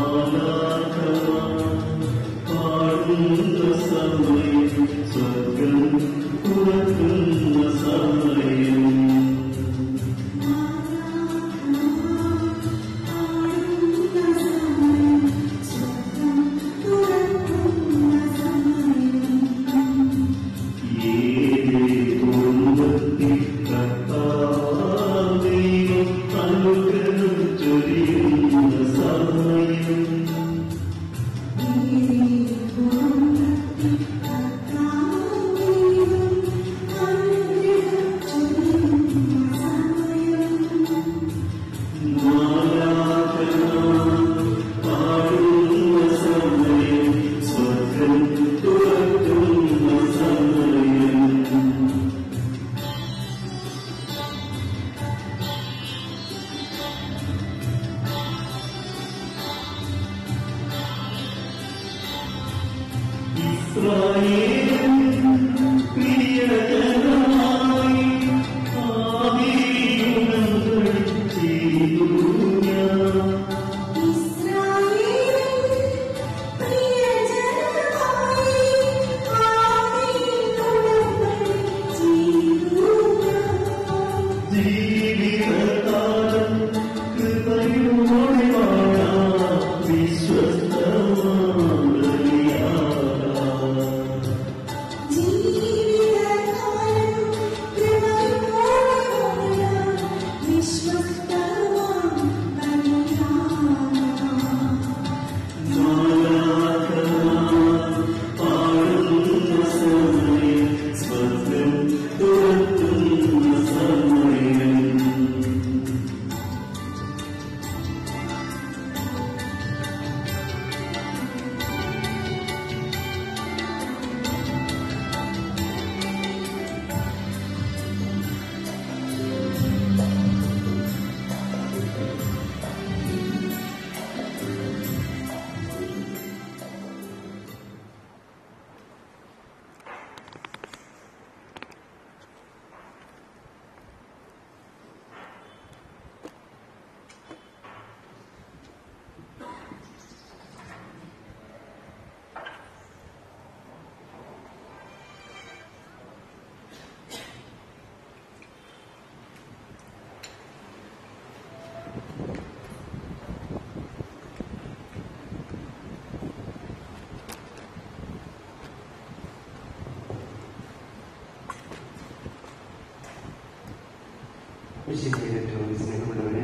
ഏറ്റവും സ്നേഹമുള്ളവരെ,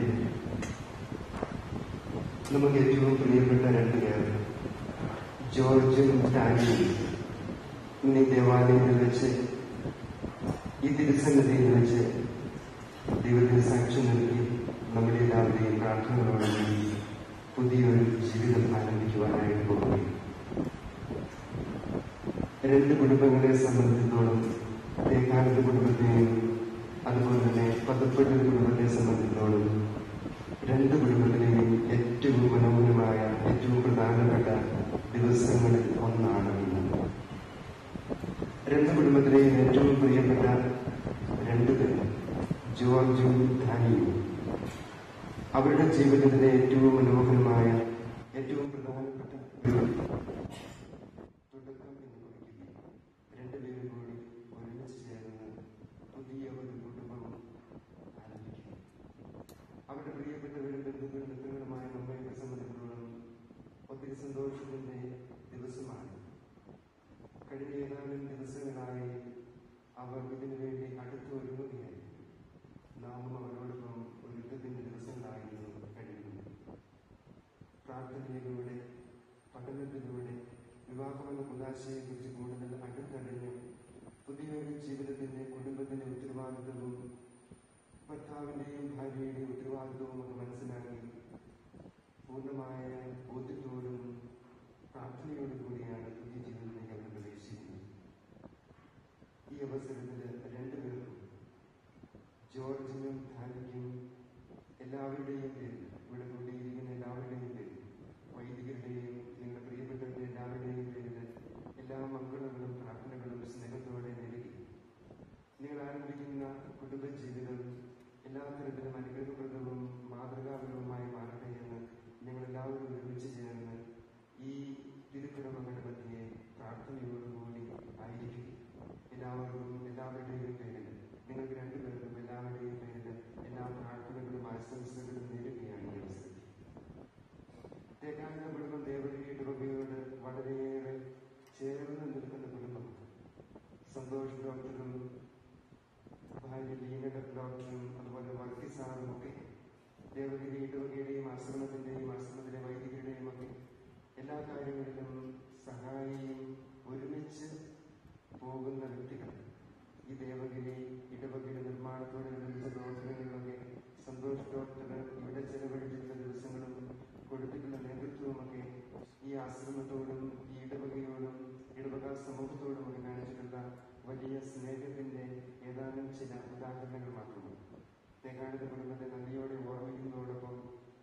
നമുക്ക് ഏറ്റവും പ്രിയപ്പെട്ട രണ്ടു പേർ ജോർജും ഡാനിയും ഇന്ന് ദേവാലയത്തിൽ വെച്ച് ഈ തിരുസന്നിധിയിൽ വെച്ച് ദൈവത്തിന് സാക്ഷ്യം നൽകി നമ്മുടെ എല്ലാവരുടെയും പ്രാർത്ഥനകളോടൊപ്പം പുതിയൊരു ജീവിതം ആരംഭിക്കുവാനായിട്ട് പോകുകയും രണ്ട് കുടുംബങ്ങളെ സംബന്ധിച്ചിടത്തോളം തേക്കാലത്ത് കുടുംബത്തെയും അതുപോലെ തന്നെ പദപ്പെട്ടൊരു കുടുംബത്തെ സംബന്ധിച്ചിടത്തോളം രണ്ട് കുടുംബത്തിലെയും ഏറ്റവും മനോഹരമായ ഏറ്റവും പ്രധാനപ്പെട്ട ദിവസങ്ങളിൽ ഒന്നാണ് ഇന്ന്. രണ്ട് കുടുംബത്തിലെയും ഏറ്റവും പ്രിയപ്പെട്ട രണ്ടുപേർ ജോർജും ധാനിയും അവരുടെ ജീവിതത്തിലെ ഏറ്റവും മനോഹരമായ ഏറ്റവും പ്രധാനപ്പെട്ട തുടക്കം എന്ന് കുറിക്കുകയും രണ്ടുപേരും കൂടി ഒരുമിച്ച് ചേർന്ന് പുതിയ ഒരു കുടുംബവും ആരംഭിക്കുന്നു. അവരുടെ പ്രിയപ്പെട്ടവരും ബന്ധുക്കളും മിത്രങ്ങളുമായ നമ്മയൊക്കെ സംബന്ധിച്ചിടത്തോളം ഒത്തിരി സന്തോഷത്തിന്റെ ദിവസമാണ്. കഴിഞ്ഞ ഏതാനും ദിവസങ്ങളായി അവർ ഇതിനു വേണ്ടി അടുത്തൊരുങ്ങുകയായി. നാമും അവരോടൊപ്പം ഒരുക്കത്തിന്റെ ദിവസങ്ങളായിരുന്നു കഴിയുന്നത്. പ്രാർത്ഥനയിലൂടെ പഠനത്തിലൂടെ വിവാഹമെന്ന കുദാശയെക്കുറിച്ച് കൂടുതൽ അടുത്തറിഞ്ഞ് പുതിയൊരു ജീവിതത്തിന്റെ കുടുംബത്തിന്റെ ഉത്തരവാദിത്വവും ഭർത്താവിന്റെയും ഭാര്യയുടെയും ഉത്തരവാദിത്വവും ഒക്കെ മനസ്സിലാക്കി പൂർണ്ണമായ ബോധ്യത്തോടും പ്രാർത്ഥനയോടും കൂടിയാണ് പുതിയ ജീവിതത്തിലേക്ക് അവർ പ്രവേശിക്കുന്നത്. ഈ അവസരത്തിൽ രണ്ടുപേർക്കും ജോർജിനും ധാനിക്കും എല്ലാവരുടെയും പേരിൽ ഇവിടെ കൂടിയിരിക്കുന്ന എല്ലാവരുടെയും പേരിൽ വൈദികരുടെയും നിങ്ങളുടെ പ്രിയപ്പെട്ടവരുടെ എല്ലാവരുടെയും പേരിൽ എല്ലാ മംഗളങ്ങളും പ്രാർത്ഥനകളും സ്നേഹത്തോടെ നൽകി നിങ്ങൾ ആരംഭിക്കുന്ന കുടുംബജീവിതം എല്ലാ തരത്തിലും അനുഗ്രഹപ്രദവും ആശ്രമത്തോടും ഈ ഇടവകയോടും ഇടവക സമൂഹത്തോടും ഒക്കെ കാണിച്ചിട്ടുള്ള വലിയ സ്നേഹത്തിന്റെ ഏതാനും ചില ഉദാഹരണങ്ങൾ മാത്രമാണ്. തേക്കാനത്ത് കുടുംബത്തെ നന്ദിയോടെ ഓർമ്മിക്കുന്നതോടൊപ്പം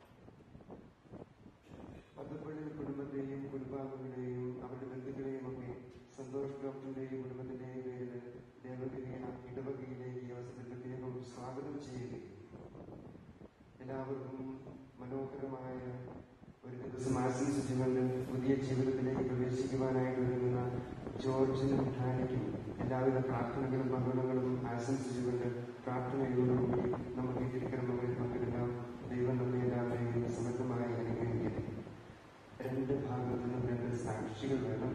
പത്തപ്പള്ളി കുടുംബത്തെയും കുടുംബാംഗങ്ങളെയും അവരുടെ ബന്ധുക്കളെയും ഒക്കെ സന്തോഷ് ഡോക്ടറിന്റെയും കുടുംബത്തിന്റെയും പേരിൽ ദേവഗിരി ഇടവകയിലെ ഈ അവസരത്തിൽ പ്രത്യേകം സ്വാഗതം ചെയ്യുകയും എല്ലാവർക്കും മനോഹരമായ ഒരു ദിവസം ആശംസിച്ചുകൊണ്ട് പുതിയ ജീവിതത്തിലേക്ക് പ്രവേശിക്കുവാനായിട്ട് ഒരുങ്ങുന്ന ജോർജിനും ധാനിക്കും എല്ലാവിധ പ്രാർത്ഥനകളും മംഗളങ്ങളും ആശംസിച്ചുകൊണ്ട് പ്രാർത്ഥനയോടുകൂടി നമുക്ക് ഈ തിരുക്കർമ്മങ്ങളിൽ പങ്കെടുക്കാം. ദൈവം നമ്മെ എല്ലാവരെയും സമൃദ്ധമായി അനുഗ്രഹിക്കട്ടെ. രണ്ട് ഭാഗത്തു നിന്നും രണ്ട് സാക്ഷികൾ വേണം.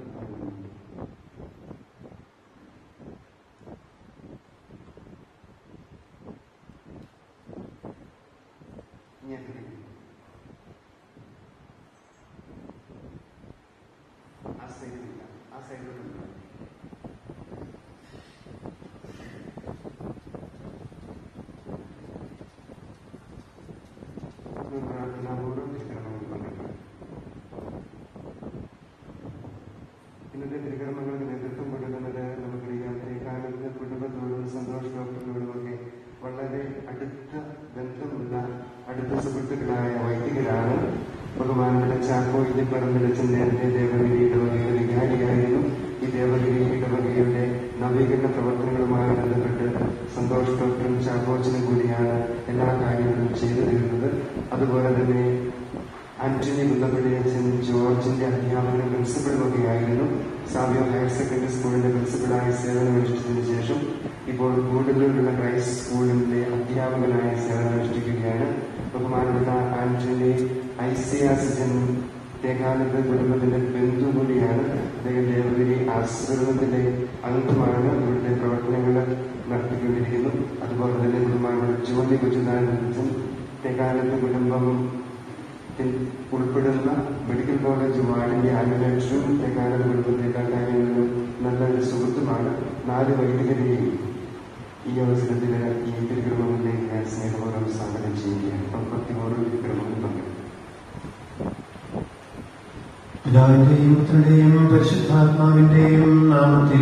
ആ സൈഡിലുള്ള പ്രാർത്ഥനാപൂർവ്വം തിരുക്കർമ്മങ്ങളിൽ പങ്കെടുക്കാം. ഇന്നത്തെ തിരുക്കർമ്മങ്ങൾക്ക് നേതൃത്വം കൊടുക്കുന്നത് നമുക്കറിയാം തേക്കാനത്ത് കുടുംബത്തോടും സന്തോഷ് ഡോക്ടറിനോടുമൊക്കെ വളരെ അടുത്ത ബന്ധമുള്ള അടുത്ത സുഹൃത്തുക്കളായ വൈദികരാണ്. ബഹുമാനപ്പെട്ട ചാക്കോ ഇല്ലിപ്പറമ്പിലച്ചൻ നേരത്തെ ദേവഗിരി ഇടവകയുടെ വികാരിയായിരുന്നു. ഈ ദേവഗിരി ഇടവകയുടെ നവീകരണ പ്രവർത്തനങ്ങളുമായി ബന്ധപ്പെട്ട് സന്തോഷ് ഡോക്ടറും ചാക്കോച്ചനും കൂടിയാണ് എല്ലാ കാര്യങ്ങളും ചെയ്തു തരുന്നത്. അതുപോലെ തന്നെ ആന്റണി മുല്ലപ്പള്ളിയച്ചൻ ജോർജിന്റെ അധ്യാപകനും പ്രിൻസിപ്പളും ഒക്കെ ആയിരുന്നു. സാവ്യോ ഹയർ സെക്കൻഡറി സ്കൂളിന്റെ പ്രിൻസിപ്പളായി സേവനമനുഷ്ഠിച്ചതിനു ശേഷം ഇപ്പോൾ ഗൂഡല്ലൂരിലുള്ള ക്രൈസ്റ്റ് സ്കൂളിന്റെ അധ്യാപകനായി സേവനമനുഷ്ഠിക്കുകയാണ്. ബഹുമാനപ്പെട്ട ആന്റണി ഐസിയാസിജൻ തേക്കാനത്ത് കുടുംബത്തിന്റെ ബന്ധു കൂടിയാണ്. അദ്ദേഹം ദേവഗിരി ആശ്രമത്തിലെ അംഗമാണ്. ഇവിടുത്തെ പ്രവർത്തനങ്ങൾ നടത്തിക്കൊണ്ടിരിക്കുന്നു. അതുപോലെ തന്നെ ബഹുമാനപ്പെട്ട ജ്യോതി കൊച്ചുനാഥൻ തേക്കാനത്ത് കുടുംബം ഉൾപ്പെടുന്ന മെഡിക്കൽ കോളേജ് വാർഡിന്റെ ആംബുലൻസും തേക്കാനത്ത് കുടുംബത്തിന്റെ എല്ലാ കാര്യങ്ങളിലും നല്ലൊരു സുഹൃത്തുമാണ്. 4 വൈദികരെയും ഈ അവസരത്തിൽ ഈ തിരുക്കർമ്മങ്ങളിലേക്ക് ഞാൻ സ്നേഹപൂർവ്വം സ്വാഗതം ചെയ്യുകയാണ്. ഭക്തിപൂർവ്വം തിരുക്കർമ്മങ്ങളിൽ പങ്കെടുക്കും. പിതാവിന്റെയും പുത്രന്റെയും പരിശുദ്ധാത്മാവിന്റെയും നാമത്തിൽ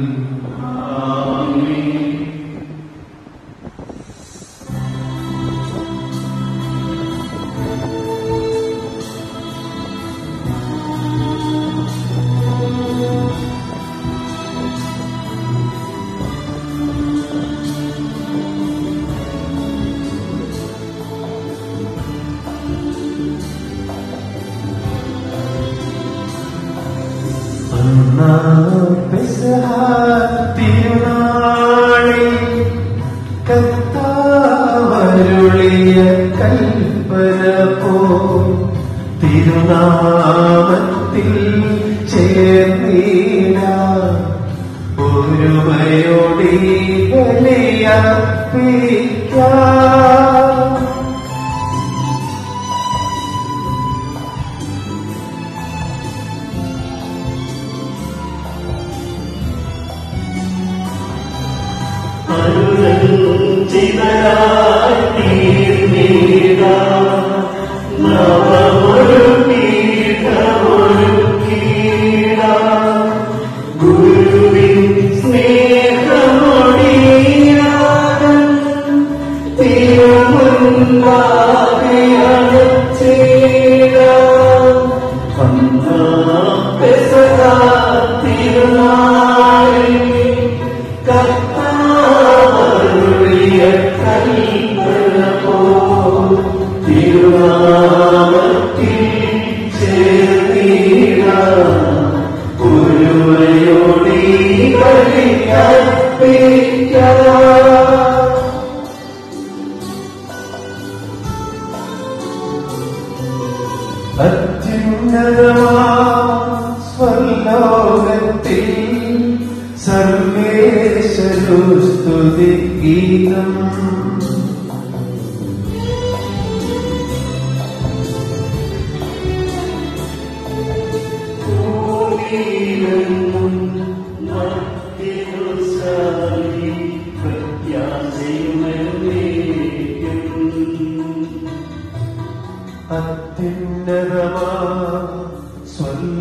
തിരുനാളിൽ കർത്താവരുളിയ കൽപ്പന പോ തിരുനാമത്തിൽ ചേർന്നിടാം ഒരുമയോടി ബലിയർപ്പിക്കാം. ഗുരുവിൻ സ്നേഹമൊടിയാൻ സ്വലോകത്തിൽ സർവേശ്വരുസ്തുതി ഗീതം അത്യുന്നതമാ സ്വല്ല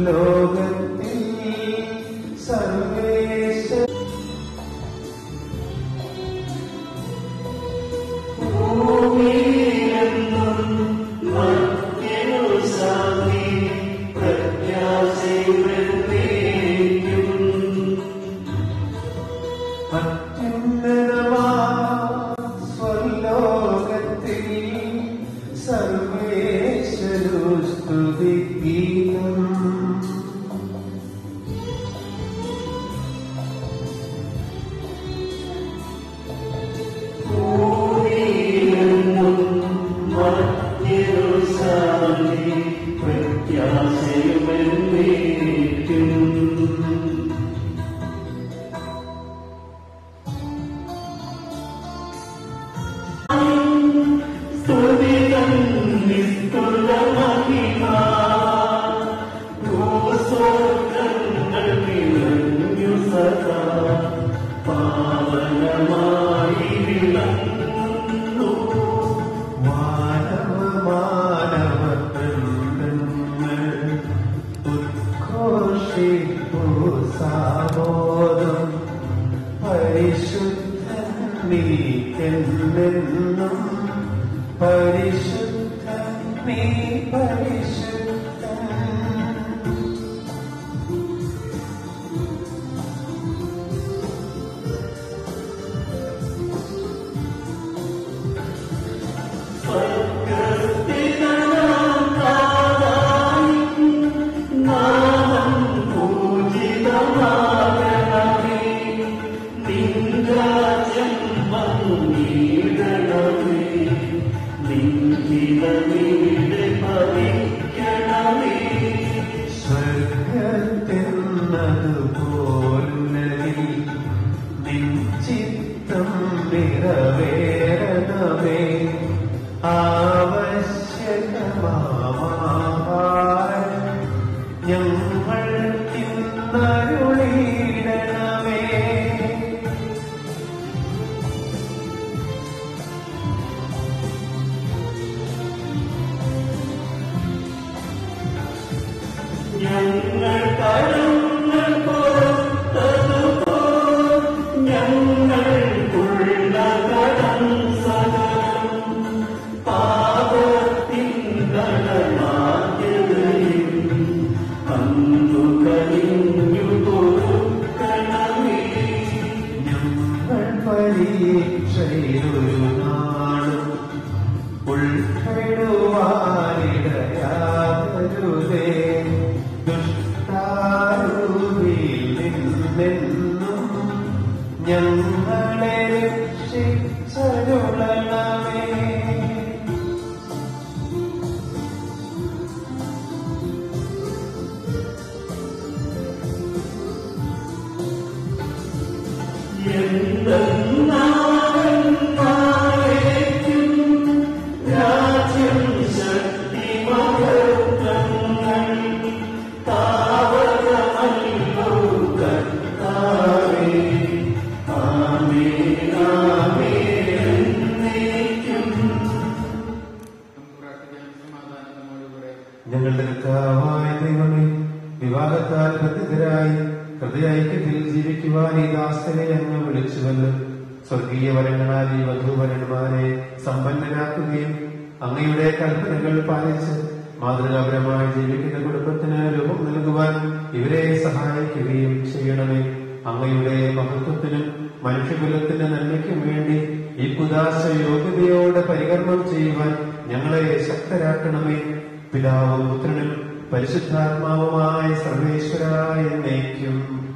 ഞങ്ങളുടെ കർത്താവായ ദൈവമേ, വിവാഹത്താൽ ബദ്ധിതരായി ഹൃദയൈക്യത്തിൽ ജീവിക്കുവാൻ ഈ ദാസനെ അങ്ങ് വിളിച്ചുവല്ലോ. സ്വർഗീയ വരങ്ങളാൽ ഈ വധൂവരന്മാരെ സമ്പന്നരാക്കുകയും അങ്ങയുടെ കൽപ്പനകൾ പാലിച്ച് മാതൃകാപരമായി ജീവിക്കുന്ന കുടുംബത്തിന് രൂപം നൽകുവാൻ ഇവരെ സഹായിക്കുകയും ചെയ്യണമേ. അങ്ങയുടെ മഹത്വത്തിനും മനുഷ്യകുലത്തിന്റെ നന്മയ്ക്കും വേണ്ടി ഈ കുദാശ യോഗ്യതയോടെ പരികർമ്മം ചെയ്യുവാൻ ഞങ്ങളെ ശക്തരാക്കണമേ. പിതാവും പുത്രനും പരിശുദ്ധാത്മാവുമായ സർവേശ്വരായ എന്നേക്കും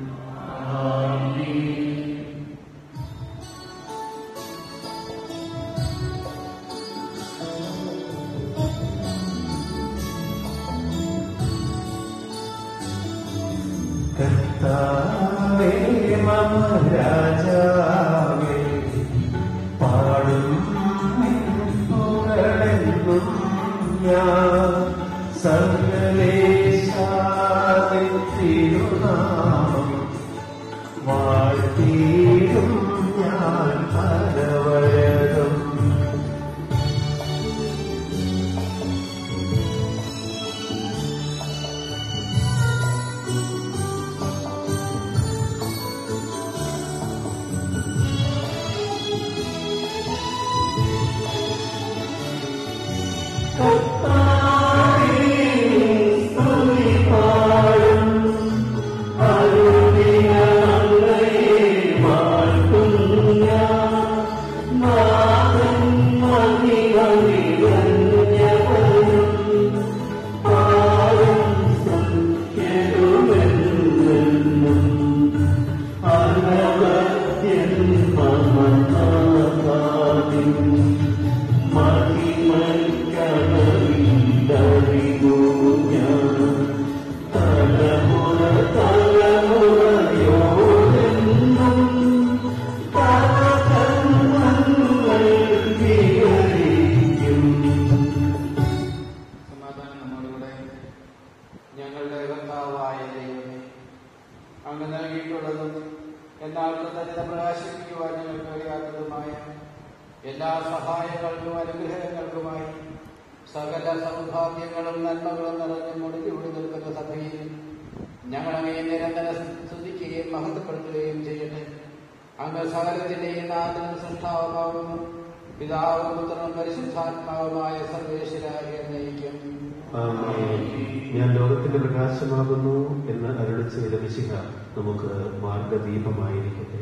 ആമേൻ. കർത്താവേ മമ രാജാവേ, പാടും പുകഴെന്നും ഞാൻ സർവ്വദേശാവിൻ തിരുനാമം വാഴ്ത്തിയിടും ഞാൻ പലവഴകം. ഞങ്ങളുടെ കർത്താവായ ദൈവമേ, അങ്ങ് നൽകിയിട്ടുള്ളതും എന്നാൽ തന്നെ പ്രകാശിപ്പിക്കുവാൻ ഞങ്ങൾക്ക് കഴിയാത്തതുമായ എല്ലാ സഹായങ്ങൾക്കും അനുഗ്രഹങ്ങൾക്കുമായി സകല സൗഭാഗ്യങ്ങളും നന്മകളും നിറഞ്ഞ് മുടിഞ്ഞുകൂടി നിൽക്കുന്ന സഭയിൽ ഞങ്ങളങ്ങയെ നിരന്തരം സ്തുതിക്കുകയും മഹത്വപ്പെടുത്തുകയും ചെയ്യട്ടെ. അങ്ങ് സകലത്തിന്റെയും നാഥനും സൃഷ്ടാവുമാവുന്നു, പിതാവും പുത്രനും പരിശുദ്ധാത്മാവുമായ സർവേശ്വരായ എന്നയിക്കും. ഞാൻ ലോകത്തിന്റെ പ്രകാശമാകുന്നു എന്ന് അരുളി ചെയ്ത മിശിഹ നമുക്ക് മാർഗദീപമായിരിക്കട്ടെ.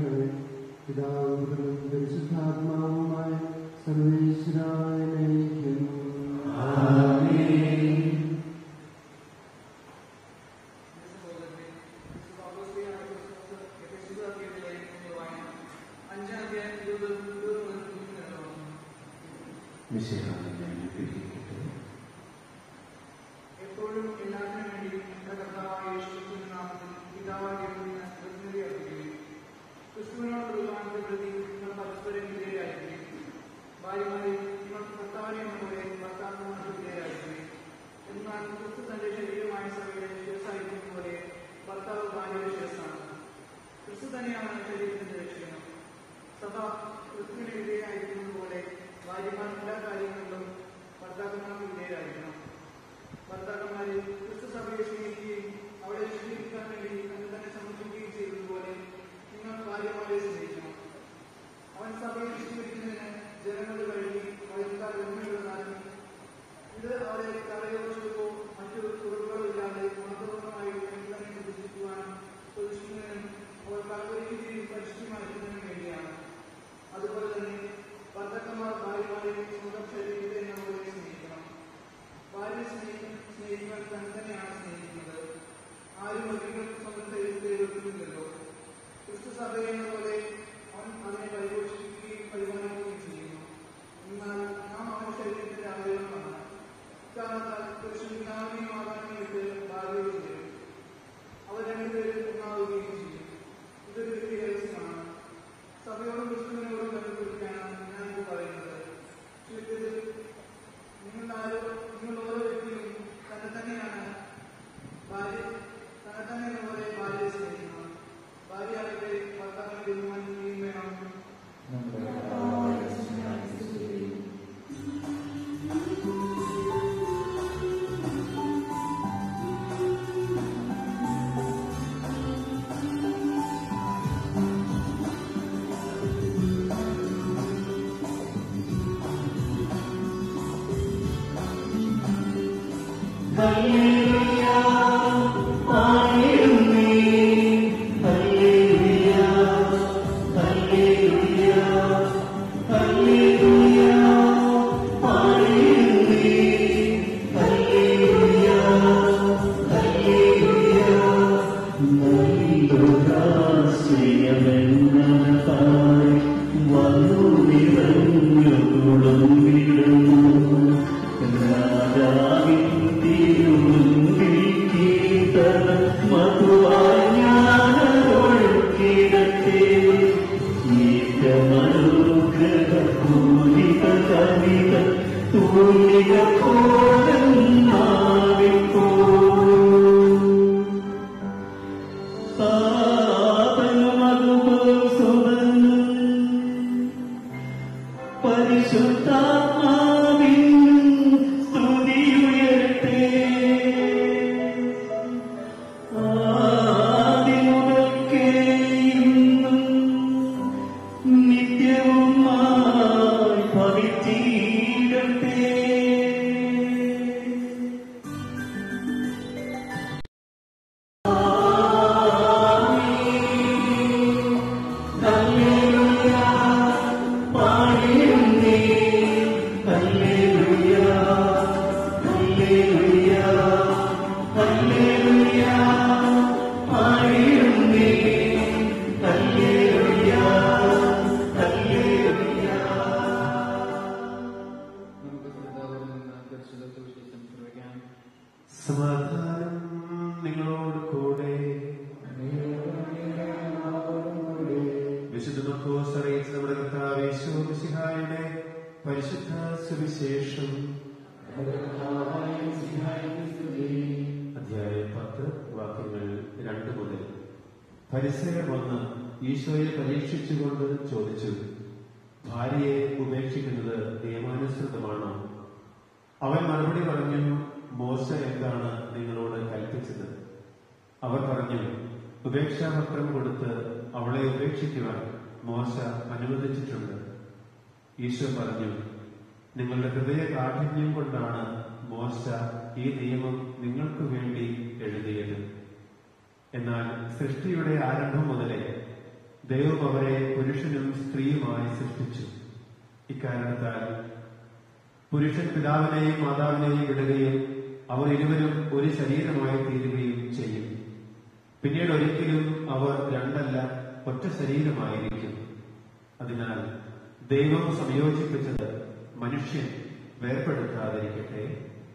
പിതാവും പരിശുദ്ധാത്മാവുമായ സർവേശ്വരായ ഇക്കാരണത്താൽ പുരുഷൻ പിതാവിനെയും മാതാവിനെയും വിട്ട് ഭാര്യയോട് ചേരും. അവർ രണ്ടുപേരും ഒന്നാവുകയും ചെയ്യും. ഇതൊരു വലിയ രഹസ്യമാണ്. സഭയോടും ക്രിസ്തുവിനോടും ബന്ധപ്പെടുത്തിയാണ് ഞാനിത് പറയുന്നത്. ചുരുക്കത്തിൽ നിങ്ങൾ ഓരോ വ്യക്തിയും തന്നെ തന്നെയാണ് പോലെ ഭാര്യയെ സ്നേഹിക്കണം. ഭാര്യയാകട്ടെ ഭർത്താവിനെ ബഹുമാനിക്കുകയും വേണം. സമാധാനം നിങ്ങളോട് കൂടെ. വിശുദ്ധ മർക്കോസ് അറിയിച്ച നമ്മുടെ കർത്താവ് യേശു മിശിഹായുടെ പരിശുദ്ധ സുവിശേഷം അധ്യായം 10 വാക്യങ്ങൾ 2 മുതൽ. ഫരിസേയർ വന്ന് ഈശോയെ പരീക്ഷിച്ചുകൊണ്ട് ചോദിച്ചു, ഭാര്യയെ ഉപേക്ഷിക്കുന്നത് നിയമാനുസൃതമാണോ? അവൻ മറുപടി പറഞ്ഞു, മോശ എന്താണ് നിങ്ങളോട് കൽപ്പിച്ചത്? അവർ പറഞ്ഞു, ഉപേക്ഷാപത്രം കൊടുത്ത് അവളെ ഉപേക്ഷിക്കുവാൻ മോശ അനുവദിച്ചിട്ടുണ്ട്. ഈശോ പറഞ്ഞു, നിങ്ങളുടെ ഹൃദയ കാഠിന്യം കൊണ്ടാണ് മോശ ഈ നിയമം നിങ്ങൾക്ക് വേണ്ടി എഴുതിയത്. എന്നാൽ സൃഷ്ടിയുടെ ആരംഭം മുതലേ ദൈവം അവരെ പുരുഷനും സ്ത്രീയുമായി സൃഷ്ടിച്ചു. ഇക്കാരണത്താൽ പുരുഷൻ പിതാവിനെയും മാതാവിനെയും വിടുകയും അവർ ഇരുവരും ഒരു ശരീരമായി തീരുകയും ചെയ്യും. പിന്നീട് ഒരിക്കലും അവർ രണ്ടല്ല, ഒറ്റ ശരീരമായിരിക്കും. അതിനാൽ ദൈവം സംയോജിപ്പിച്ചത് മനുഷ്യൻ വേർപെടുത്താതിരിക്കട്ടെ.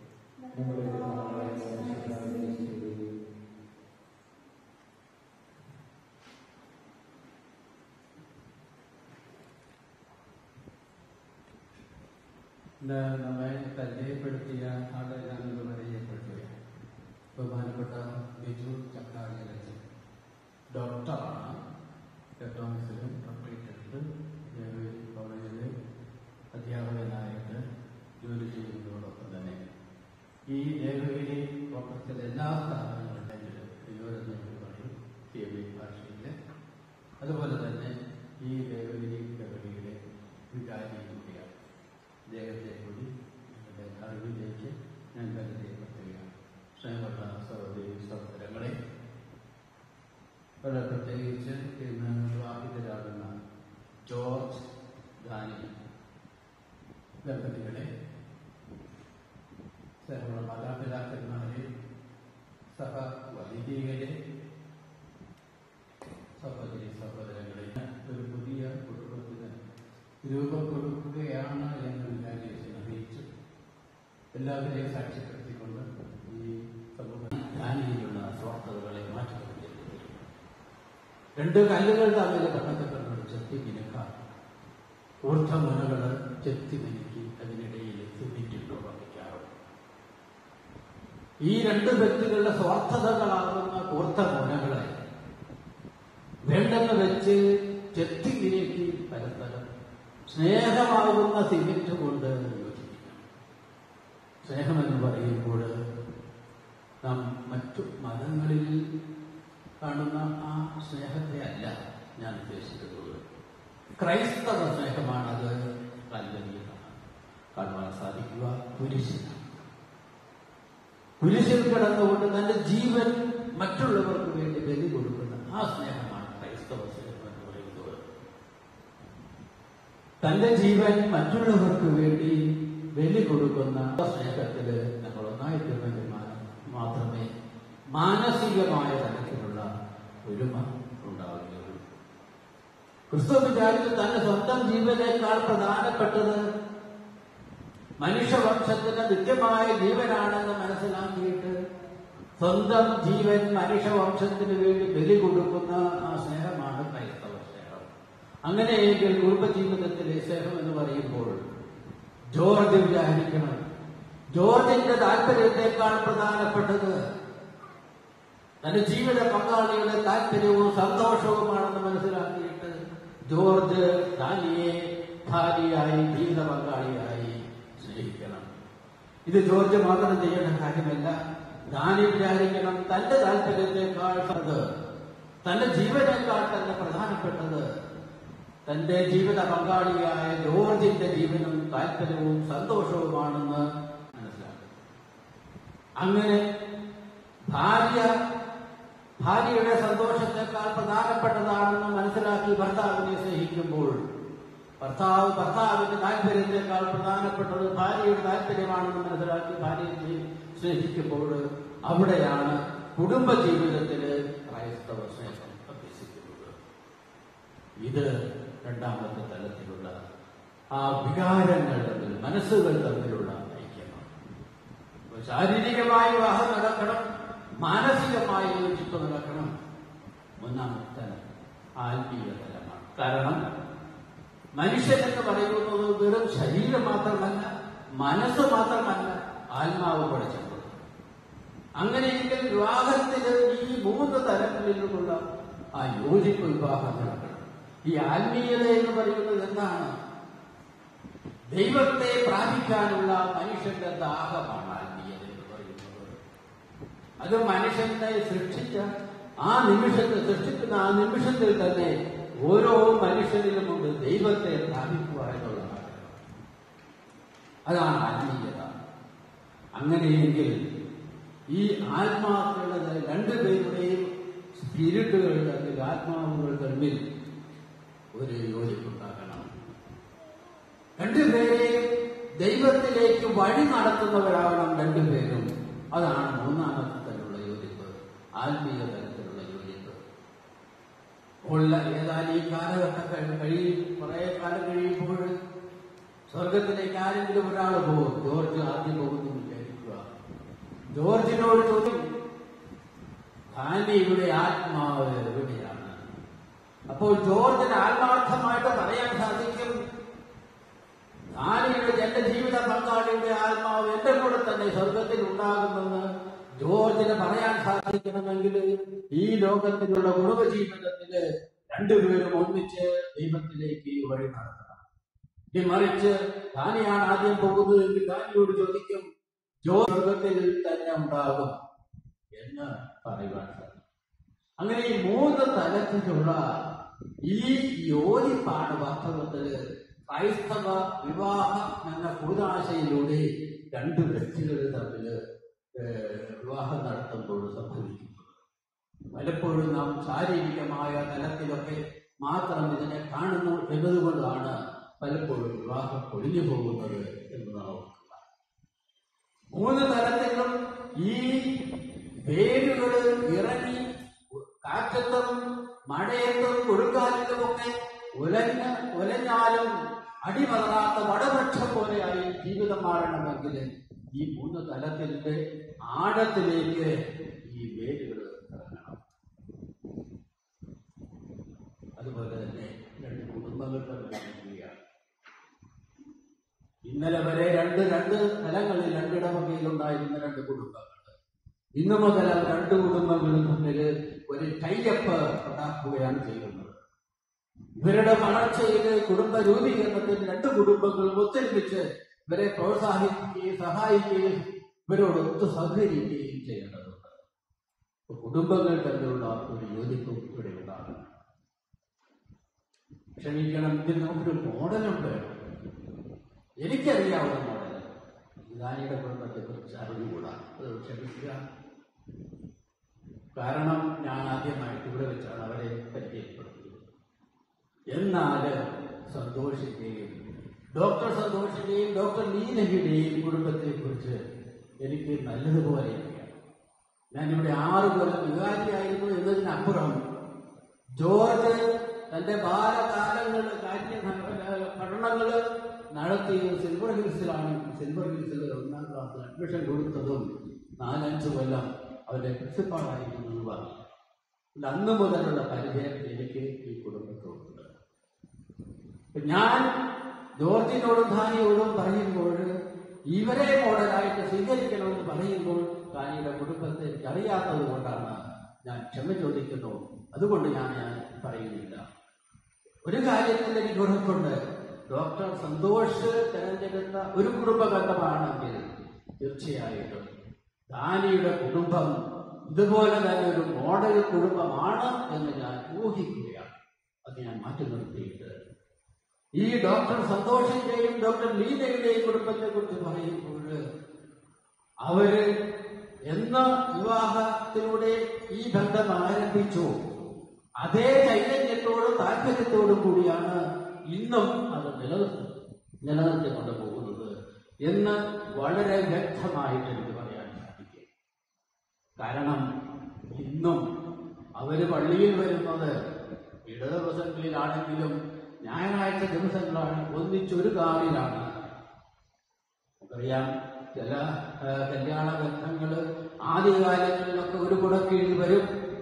നമ്മെ പരിചയപ്പെടുത്തിയ ആളെ ഞാനൊന്ന് പരിചയപ്പെടുത്തുകയാണ്. ബഹുമാനപ്പെട്ട ബിജു ചക്കാടിയലച്ചൻ ഡോക്ടറാണ്. എക്കണോമിക്സിലും ഡോക്ടറേറ്റ് എടുത്ത് കോളേജിൽ അധ്യാപകനായിട്ട് ജോലി ചെയ്യുന്നതോടൊപ്പം തന്നെ ഈ ദേവഗിരി കോട്ടത്തിലെ എല്ലാ സ്ഥാപനങ്ങളുണ്ടെങ്കിലും തിരുവനന്തപുരം പറയും TB ഭാഷയിൽ. അതുപോലെ തന്നെ ഈ ദേവഗിരി ഗവളിയുടെ വികാരി കൂടിയാണ്. അദ്ദേഹത്തെ കൂടി എൻ്റെ അറിവിലേക്ക് ഞാൻ പരിചയപ്പെടുത്തുകയാണ്. സ്നേഹമുള്ള സഹോദരി സഹോദരങ്ങളെ, വളരെ പ്രത്യേകിച്ച് ഇന്ന് വിവാഹിതരാകുന്ന ജോർജ് ദാനി ദമ്പതികളെ, സ്നേഹമുള്ള മാതാപിതാക്കന്മാരെ, സഹവൈദികരെ, സഹോദരി സഹോദരങ്ങളെ, ഒരു പുതിയ കുടുംബത്തിന് രൂപം കൊടുക്കുകയാണ് എന്ന് ഞാൻ അറിയിച്ചു. എല്ലാവരെയും സാക്ഷ്യപ്പെടുത്തിക്കൊണ്ട് ഈ സമൂഹ ധ്യാനിയിലുള്ള സ്വാർത്ഥതകളെ മാറ്റിക്കൊണ്ടിരിക്കുന്നു. രണ്ട് കല്ലുകൾ തമ്മിൽ കടക്കപ്പെടുന്നത് ചെത്തി മിനുക്കാം, ഊർദ്ധമുനകൾ ചെത്തി മിനുക്കി അതിനിടയിൽ സിമിറ്റിട്ട് ഉറപ്പിക്കാറുണ്ട്. ഈ രണ്ട് വ്യക്തികളുടെ സ്വാർത്ഥതകളാകുന്ന കൂർത്തമുനകളെ വേണ്ടെന്ന് വെച്ച് ചെത്തി മിനുക്കി പരസ്പരം സ്നേഹമാകുന്ന സിമിറ്റ് കൊണ്ട് യോജിപ്പിക്കണം. സ്നേഹമെന്ന് പറയുമ്പോൾ നാം മറ്റു മതങ്ങളിൽ കാണുന്ന ആ സ്നേഹത്തെ അല്ല ഞാൻ ഉദ്ദേശിക്കുന്നത്. ക്രൈസ്തവ സ്നേഹമാണത്. കല്ലുകളിൽ കാണുവാൻ സാധിക്കുക കുരിശിനാണ്. കുരിശിൽ കിടന്നുകൊണ്ട് തന്റെ ജീവൻ മറ്റുള്ളവർക്ക് വേണ്ടി ബലി കൊടുക്കുന്ന ആ സ്നേഹമാണ് ക്രൈസ്തവ സ്നേഹം എന്ന് പറയുന്നത്. തന്റെ ജീവൻ മറ്റുള്ളവർക്ക് വേണ്ടി ബലി കൊടുക്കുന്ന സ്നേഹത്തിൽ നമ്മൾ ഒന്നായി തീർന്നെങ്കിൽ മാത്രമേ മാനസികമായ തരത്തിലുള്ള ഒരുമ ഉണ്ടാവുകയുള്ളൂ. ക്രിസ്തു വിചാരിച്ചു തന്റെ സ്വന്തം ജീവനേക്കാൾ പ്രധാനപ്പെട്ടത് മനുഷ്യവംശത്തിന്റെ നിത്യമായ ജീവനാണെന്ന് മനസ്സിലാക്കിയിട്ട് സ്വന്തം ജീവൻ മനുഷ്യവംശത്തിന് വേണ്ടി ബലി കൊടുക്കുന്ന ആ സ്നേഹമാണ് ക്രൈസ്തവ സ്നേഹം. അങ്ങനെയെങ്കിൽ കുടുംബജീവിതത്തിലെ സ്നേഹം എന്ന് പറയുമ്പോൾ ജോർജ് വിചാരിക്കണം, ജോർജിന്റെ താല്പര്യത്തെക്കാൾ പ്രധാനപ്പെട്ടത് തന്റെ ജീവിത പങ്കാളിയുടെ താല്പര്യവും സന്തോഷവുമാണെന്ന് മനസ്സിലാക്കിയിട്ട് ജോർജ് ദാനിയെ ഭാര്യയായി ജീവിത പങ്കാളിയായി സ്നേഹിക്കണം. ഇത് ജോർജ് മാത്രം ചെയ്യേണ്ട കാര്യമല്ല. ദാനി വിചാരിക്കണം തന്റെ താല്പര്യത്തെക്കാൾ തന്റെ ജീവനേക്കാൾ തന്നെ പ്രധാനപ്പെട്ടത് തന്റെ ജീവിത പങ്കാളിയായ ജോർജിന്റെ ജീവനും താല്പര്യവും സന്തോഷവുമാണെന്ന് മനസ്സിലാക്കും. അങ്ങനെ ഭാര്യയുടെ സന്തോഷത്തെക്കാൾ പ്രധാനപ്പെട്ടതാണെന്ന് മനസ്സിലാക്കി ഭർത്താവിനെ സ്നേഹിക്കുമ്പോൾ ഭർത്താവിന്റെ താല്പര്യത്തെക്കാൾ പ്രധാനപ്പെട്ടത് ഭാര്യയുടെ താല്പര്യമാണെന്ന് മനസ്സിലാക്കി ഭാര്യയെ സ്നേഹിക്കുമ്പോൾ അവിടെയാണ് കുടുംബജീവിതത്തില് ക്രൈസ്തവ സ്നേഹം അഭ്യസിക്കുന്നത്. ഇത് രണ്ടാമത്തെ തലത്തിലുള്ള ആ വികാരങ്ങൾ തമ്മിൽ, മനസ്സുകൾ തമ്മിലുള്ള ഐക്യമാണ്. ശാരീരികമായ വിവാഹം നടക്കണം, മാനസികമായ യോജിപ്പ് നടക്കണം. മൂന്നാമത്തെ തലം ആത്മീയ തലമാണ്. കാരണം മനുഷ്യൻ എന്ന് പറയുന്നത് വെറും ശരീരം മാത്രമല്ല, മനസ്സ് മാത്രമല്ല, ആത്മാവ് പഠിച്ചത്. അങ്ങനെയെങ്കിൽ വിവാഹത്തിന് ഈ മൂന്ന് തലങ്ങളിലുള്ള ആ യോജിപ്പ് വിവാഹം നടക്കണം. ഈ ആത്മീയത എന്ന് പറയുന്നത് എന്താണ്? ദൈവത്തെ പ്രാപിക്കാനുള്ള മനുഷ്യന്റെ ദാഹമാണ് ആത്മീയത എന്ന് പറയുന്നത്. അത് മനുഷ്യനെ സൃഷ്ടിക്കുന്ന ആ നിമിഷത്തിൽ തന്നെ ഓരോ മനുഷ്യനിലുമുണ്ട് ദൈവത്തെ പ്രാപിക്കുക എന്നുള്ള ആഗ്രഹം. അതാണ് ആത്മീയത. അങ്ങനെയെങ്കിൽ ഈ ആത്മാക്കളുടെ രണ്ടുപേരുടെയും സ്പിരിറ്റുകൾ തമ്മിൽ, ആത്മാവുകൾ തമ്മിൽ ഒരു യോജിപ്പുണ്ടാകണം. രണ്ടുപേരെയും ദൈവത്തിലേക്ക് വഴി നടത്തുന്നവരാകണം രണ്ടുപേരും. അതാണ് മൂന്നാമത്തെ തരത്തിലുള്ള യോജിപ്പ്, ആത്മീയ തരത്തിലുള്ള യോജിപ്പ്. ഉള്ള ഏതാനും ഈ കാലഘട്ടം കുറെ കാലം കഴിയുമ്പോൾ സ്വർഗത്തിലേക്ക് ആരെങ്കിലും ഒരാൾ പോകും. ജോർജ് ആദ്യം പോകുന്നു വിചാരിക്കുക. ജോർജിനോട് ചോദ്യം, ധാന്യയുടെ ആത്മാവ് എവിടെയാണ്? അപ്പോൾ ജോർജിന് ആത്മാർത്ഥമായിട്ട് പറയാൻ സാധിക്കും, ധാന്യയുടെ എന്റെ ജീവിത പങ്കാളിയുടെ ആത്മാവ് എന്റെ കൂടെ തന്നെ സ്വർഗത്തിൽ ഉണ്ടാകുമെന്ന് ജോർജിന് പറയാൻ സാധിക്കണമെങ്കിൽ ഈ ലോകത്തിലുള്ള കുടുംബജീവിതത്തില് രണ്ടുപേരും ഒന്നിച്ച് ദൈവത്തിലേക്ക് വഴി നടത്തണം. മറിച്ച് ധാനിയാണ് ആദ്യം പോകുന്നതെങ്കിൽ ധാനിയോട് ചോദിക്കും, സ്വർഗത്തിൽ തന്നെ ഉണ്ടാകും എന്ന് പറയുവാൻ സാധിക്കും. അങ്ങനെ ഈ മൂന്ന് തലത്തിലുള്ള ഈ യോജിപ്പാണ് വാസ്തവത്തില് ക്രൈസ്തവ വിവാഹം എന്ന കൂതാശയിലൂടെ രണ്ട് വ്യക്തികൾ തമ്മിൽ വിവാഹം നടത്തുമ്പോൾ സംഭവിക്കുന്നത്. പലപ്പോഴും നാം ശാരീരികമായ തലത്തിലൊക്കെ മാത്രം ഇതിനെ കാണുന്നു എന്നതുകൊണ്ടാണ് പലപ്പോഴും വിവാഹം പൊളിഞ്ഞു പോകുന്നത് എന്ന് നാം ഓർക്കുക. മൂന്ന് തലത്തിലും ഈ വേരുകൾ ഇറങ്ങി കാറ്റത്തും മഴയത്തും കൊടുങ്കാറ്റിലുമൊക്കെ ഉലഞ്ഞാലും അടിമറാത്ത വടവൃക്ഷം പോലെയായി ജീവിതം മാറണമെങ്കിൽ ഈ 3 തലത്തിന്റെ ആഴത്തിലേക്ക് ഈ വേരുകൾ ഇറങ്ങണം. അതുപോലെ തന്നെ 2 കുടുംബങ്ങൾ തമ്മിലാണ്. ഇന്നലെ വരെ രണ്ട് തലങ്ങളിൽ 2 ഇടവകയിലുണ്ടായിരുന്ന 2 കുടുംബങ്ങൾ ഇന്നു മുതൽ 2 കുടുംബങ്ങളും തമ്മിൽ ഒരു ടൈഅപ്പ് ഉണ്ടാക്കുകയാണ് ചെയ്യുന്നത്. ഇവരുടെ വളർച്ചയിൽ കുടുംബ രൂപീകരണത്തിൽ 2 കുടുംബങ്ങളും ഒത്തൊരുമിച്ച് ഇവരെ പ്രോത്സാഹിപ്പിക്കുകയും സഹായിക്കുകയും ഇവരോട് സഹകരിക്കുകയും ചെയ്യേണ്ടതുണ്ട്. കുടുംബങ്ങൾ തമ്മിലുള്ള ഒരു യോജിപ്പും ഇവിടെ ഉണ്ടാകണം. ക്ഷമിക്കണം, ഇതിൽ നമുക്കൊരു മോഡലുണ്ട്. എനിക്കറിയാവുന്ന മോഡൽ ഇതാനിയുടെ കുടുംബത്തെ കുറിച്ച് അറിഞ്ഞുകൂടാ, അത് ക്ഷമിക്കുക. കാരണം ഞാൻ ആദ്യമായിട്ട് ഇവിടെ വെച്ചാണ് അവരെ പരിചയപ്പെടുത്തിയത്. എന്നാൽ സന്തോഷിക്കുകയും ഡോക്ടർ സന്തോഷിന്റെയും ഡോക്ടർ ലീനയുടെയും കുടുംബത്തെ കുറിച്ച് എനിക്ക് നല്ലതുപോലെ അറിയാം. ഞാനിവിടെ 6 കൊല്ലം വികാരിയായിരുന്നു എന്നതിനപ്പുറം ജോർജ് തന്റെ ബാലകാലങ്ങൾ പഠനങ്ങൾ നടത്തിയത് സിൽവർ ഹിൽസിലാണ്. സിൽവർ ഹിൽസിൽ 1ാം ക്ലാസ്സിൽ അഡ്മിഷൻ കൊടുത്തതും 4-5 കൊല്ലം അവരുടെ പ്രിൻസിപ്പാളായിരുന്നു പറഞ്ഞു. അന്ന് മുതലുള്ള പരിചയം എനിക്ക് ഈ കുടുംബത്തോടുണ്ട്. ഞാൻ ജോർജിനോടും ധാനിയോടും പറയുമ്പോൾ ഇവരെ മോഡലായിട്ട് സ്വീകരിക്കണമെന്ന് പറയുമ്പോൾ ധാനിയുടെ കുടുംബത്തെ എനിക്കറിയാത്തത് കൊണ്ടാണ് ഞാൻ ക്ഷമ ചോദിക്കുന്നു. അതുകൊണ്ട് ഞാൻ പറയുന്നില്ല. ഒരു കാര്യത്തിൽ എനിക്ക് ഉറപ്പുണ്ട്, ഡോക്ടർ സന്തോഷ് തെരഞ്ഞെടുത്ത ഒരു കുടുംബബന്ധമാണെങ്കിൽ തീർച്ചയായിട്ടും ധാനിയുടെ കുടുംബം ഇതുപോലെ തന്നെ ഒരു മോഡൽ കുടുംബമാണ് എന്ന് ഞാൻ ഊഹിക്കുകയാണ്. അത് ഞാൻ മാറ്റി നിർത്തിയിട്ട് ഈ ഡോക്ടർ സന്തോഷിന്റെയും ഡോക്ടർ ലീനയുടെയും കുടുംബത്തെ കുറിച്ച് പറയുമ്പോൾ അവര് എന്ന വിവാഹത്തിലൂടെ ഈ ബന്ധം ആരംഭിച്ചു അതേ ചൈതന്യത്തോടും താല്പര്യത്തോടും കൂടിയാണ് ഇന്നും അത് നിലനിർത്തിക്കൊണ്ട് പോകുന്നത് എന്ന് വളരെ വ്യക്തമായിട്ട് എനിക്ക് പറയാൻ സാധിക്കും. കാരണം ഇന്നും അവര് പള്ളിയിൽ വരുന്നത് ഇട ദിവസങ്ങളിലാണെങ്കിലും ഞായറാഴ്ച ദിവസങ്ങളാണ് ഒന്നിച്ചൊരു കാറിലാണ്. നമുക്കറിയാം, ചില കല്യാണ ബന്ധങ്ങള് ആദ്യകാലങ്ങളിലൊക്കെ ഒരു കുടക്കീഴിൽ വരും.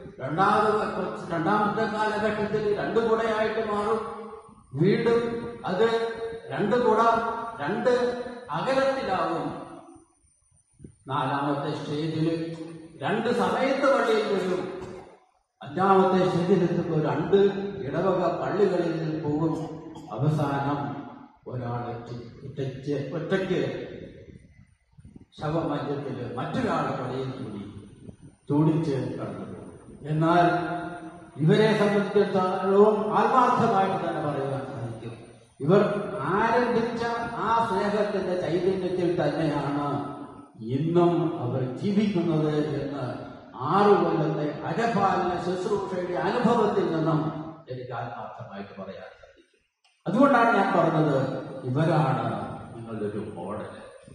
രണ്ടാമത്തെ കാലഘട്ടത്തിൽ 2 കുടയായിട്ട് മാറും. വീണ്ടും അത് 2 കുട 2 അകലത്തിലാവും. 4ാമത്തെ സ്റ്റേജിൽ 2 സമയത്ത് പള്ളിയിൽ വരും. 5ാമത്തെ സ്റ്റേജിലെത്തുമ്പോൾ 2 ഇടവക പള്ളികളിൽ പോകും. അവസാനം ഒരാളെ ഒറ്റയ്ക്ക് ശവമഞ്ചത്തിൽ മറ്റൊരാളെ പള്ളിയിൽ കൂടി ചൂടിച്ച് കടന്നു. എന്നാൽ ഇവരെ സംബന്ധിച്ചിടത്തോളം ആത്മാർത്ഥമായിട്ട് തന്നെ പറയുവാൻ സാധിക്കും, ഇവർ ആരംഭിച്ച ആ സ്നേഹത്തിന്റെ ചൈതന്യത്തിൽ തന്നെയാണ് ഇന്നും അവർ ജീവിക്കുന്നത് എന്ന് 6 കൊല്ലത്തെ അജപാലന ശുശ്രൂഷയുടെ അനുഭവത്തിൽ നിന്നും എനിക്ക് ആത്മാർത്ഥമായിട്ട് പറയാൻ സാധിക്കും. അതുകൊണ്ടാണ് ഞാൻ പറഞ്ഞത്, ഇവരാണ് നിങ്ങളുടെ ഒരു മോഡൽ.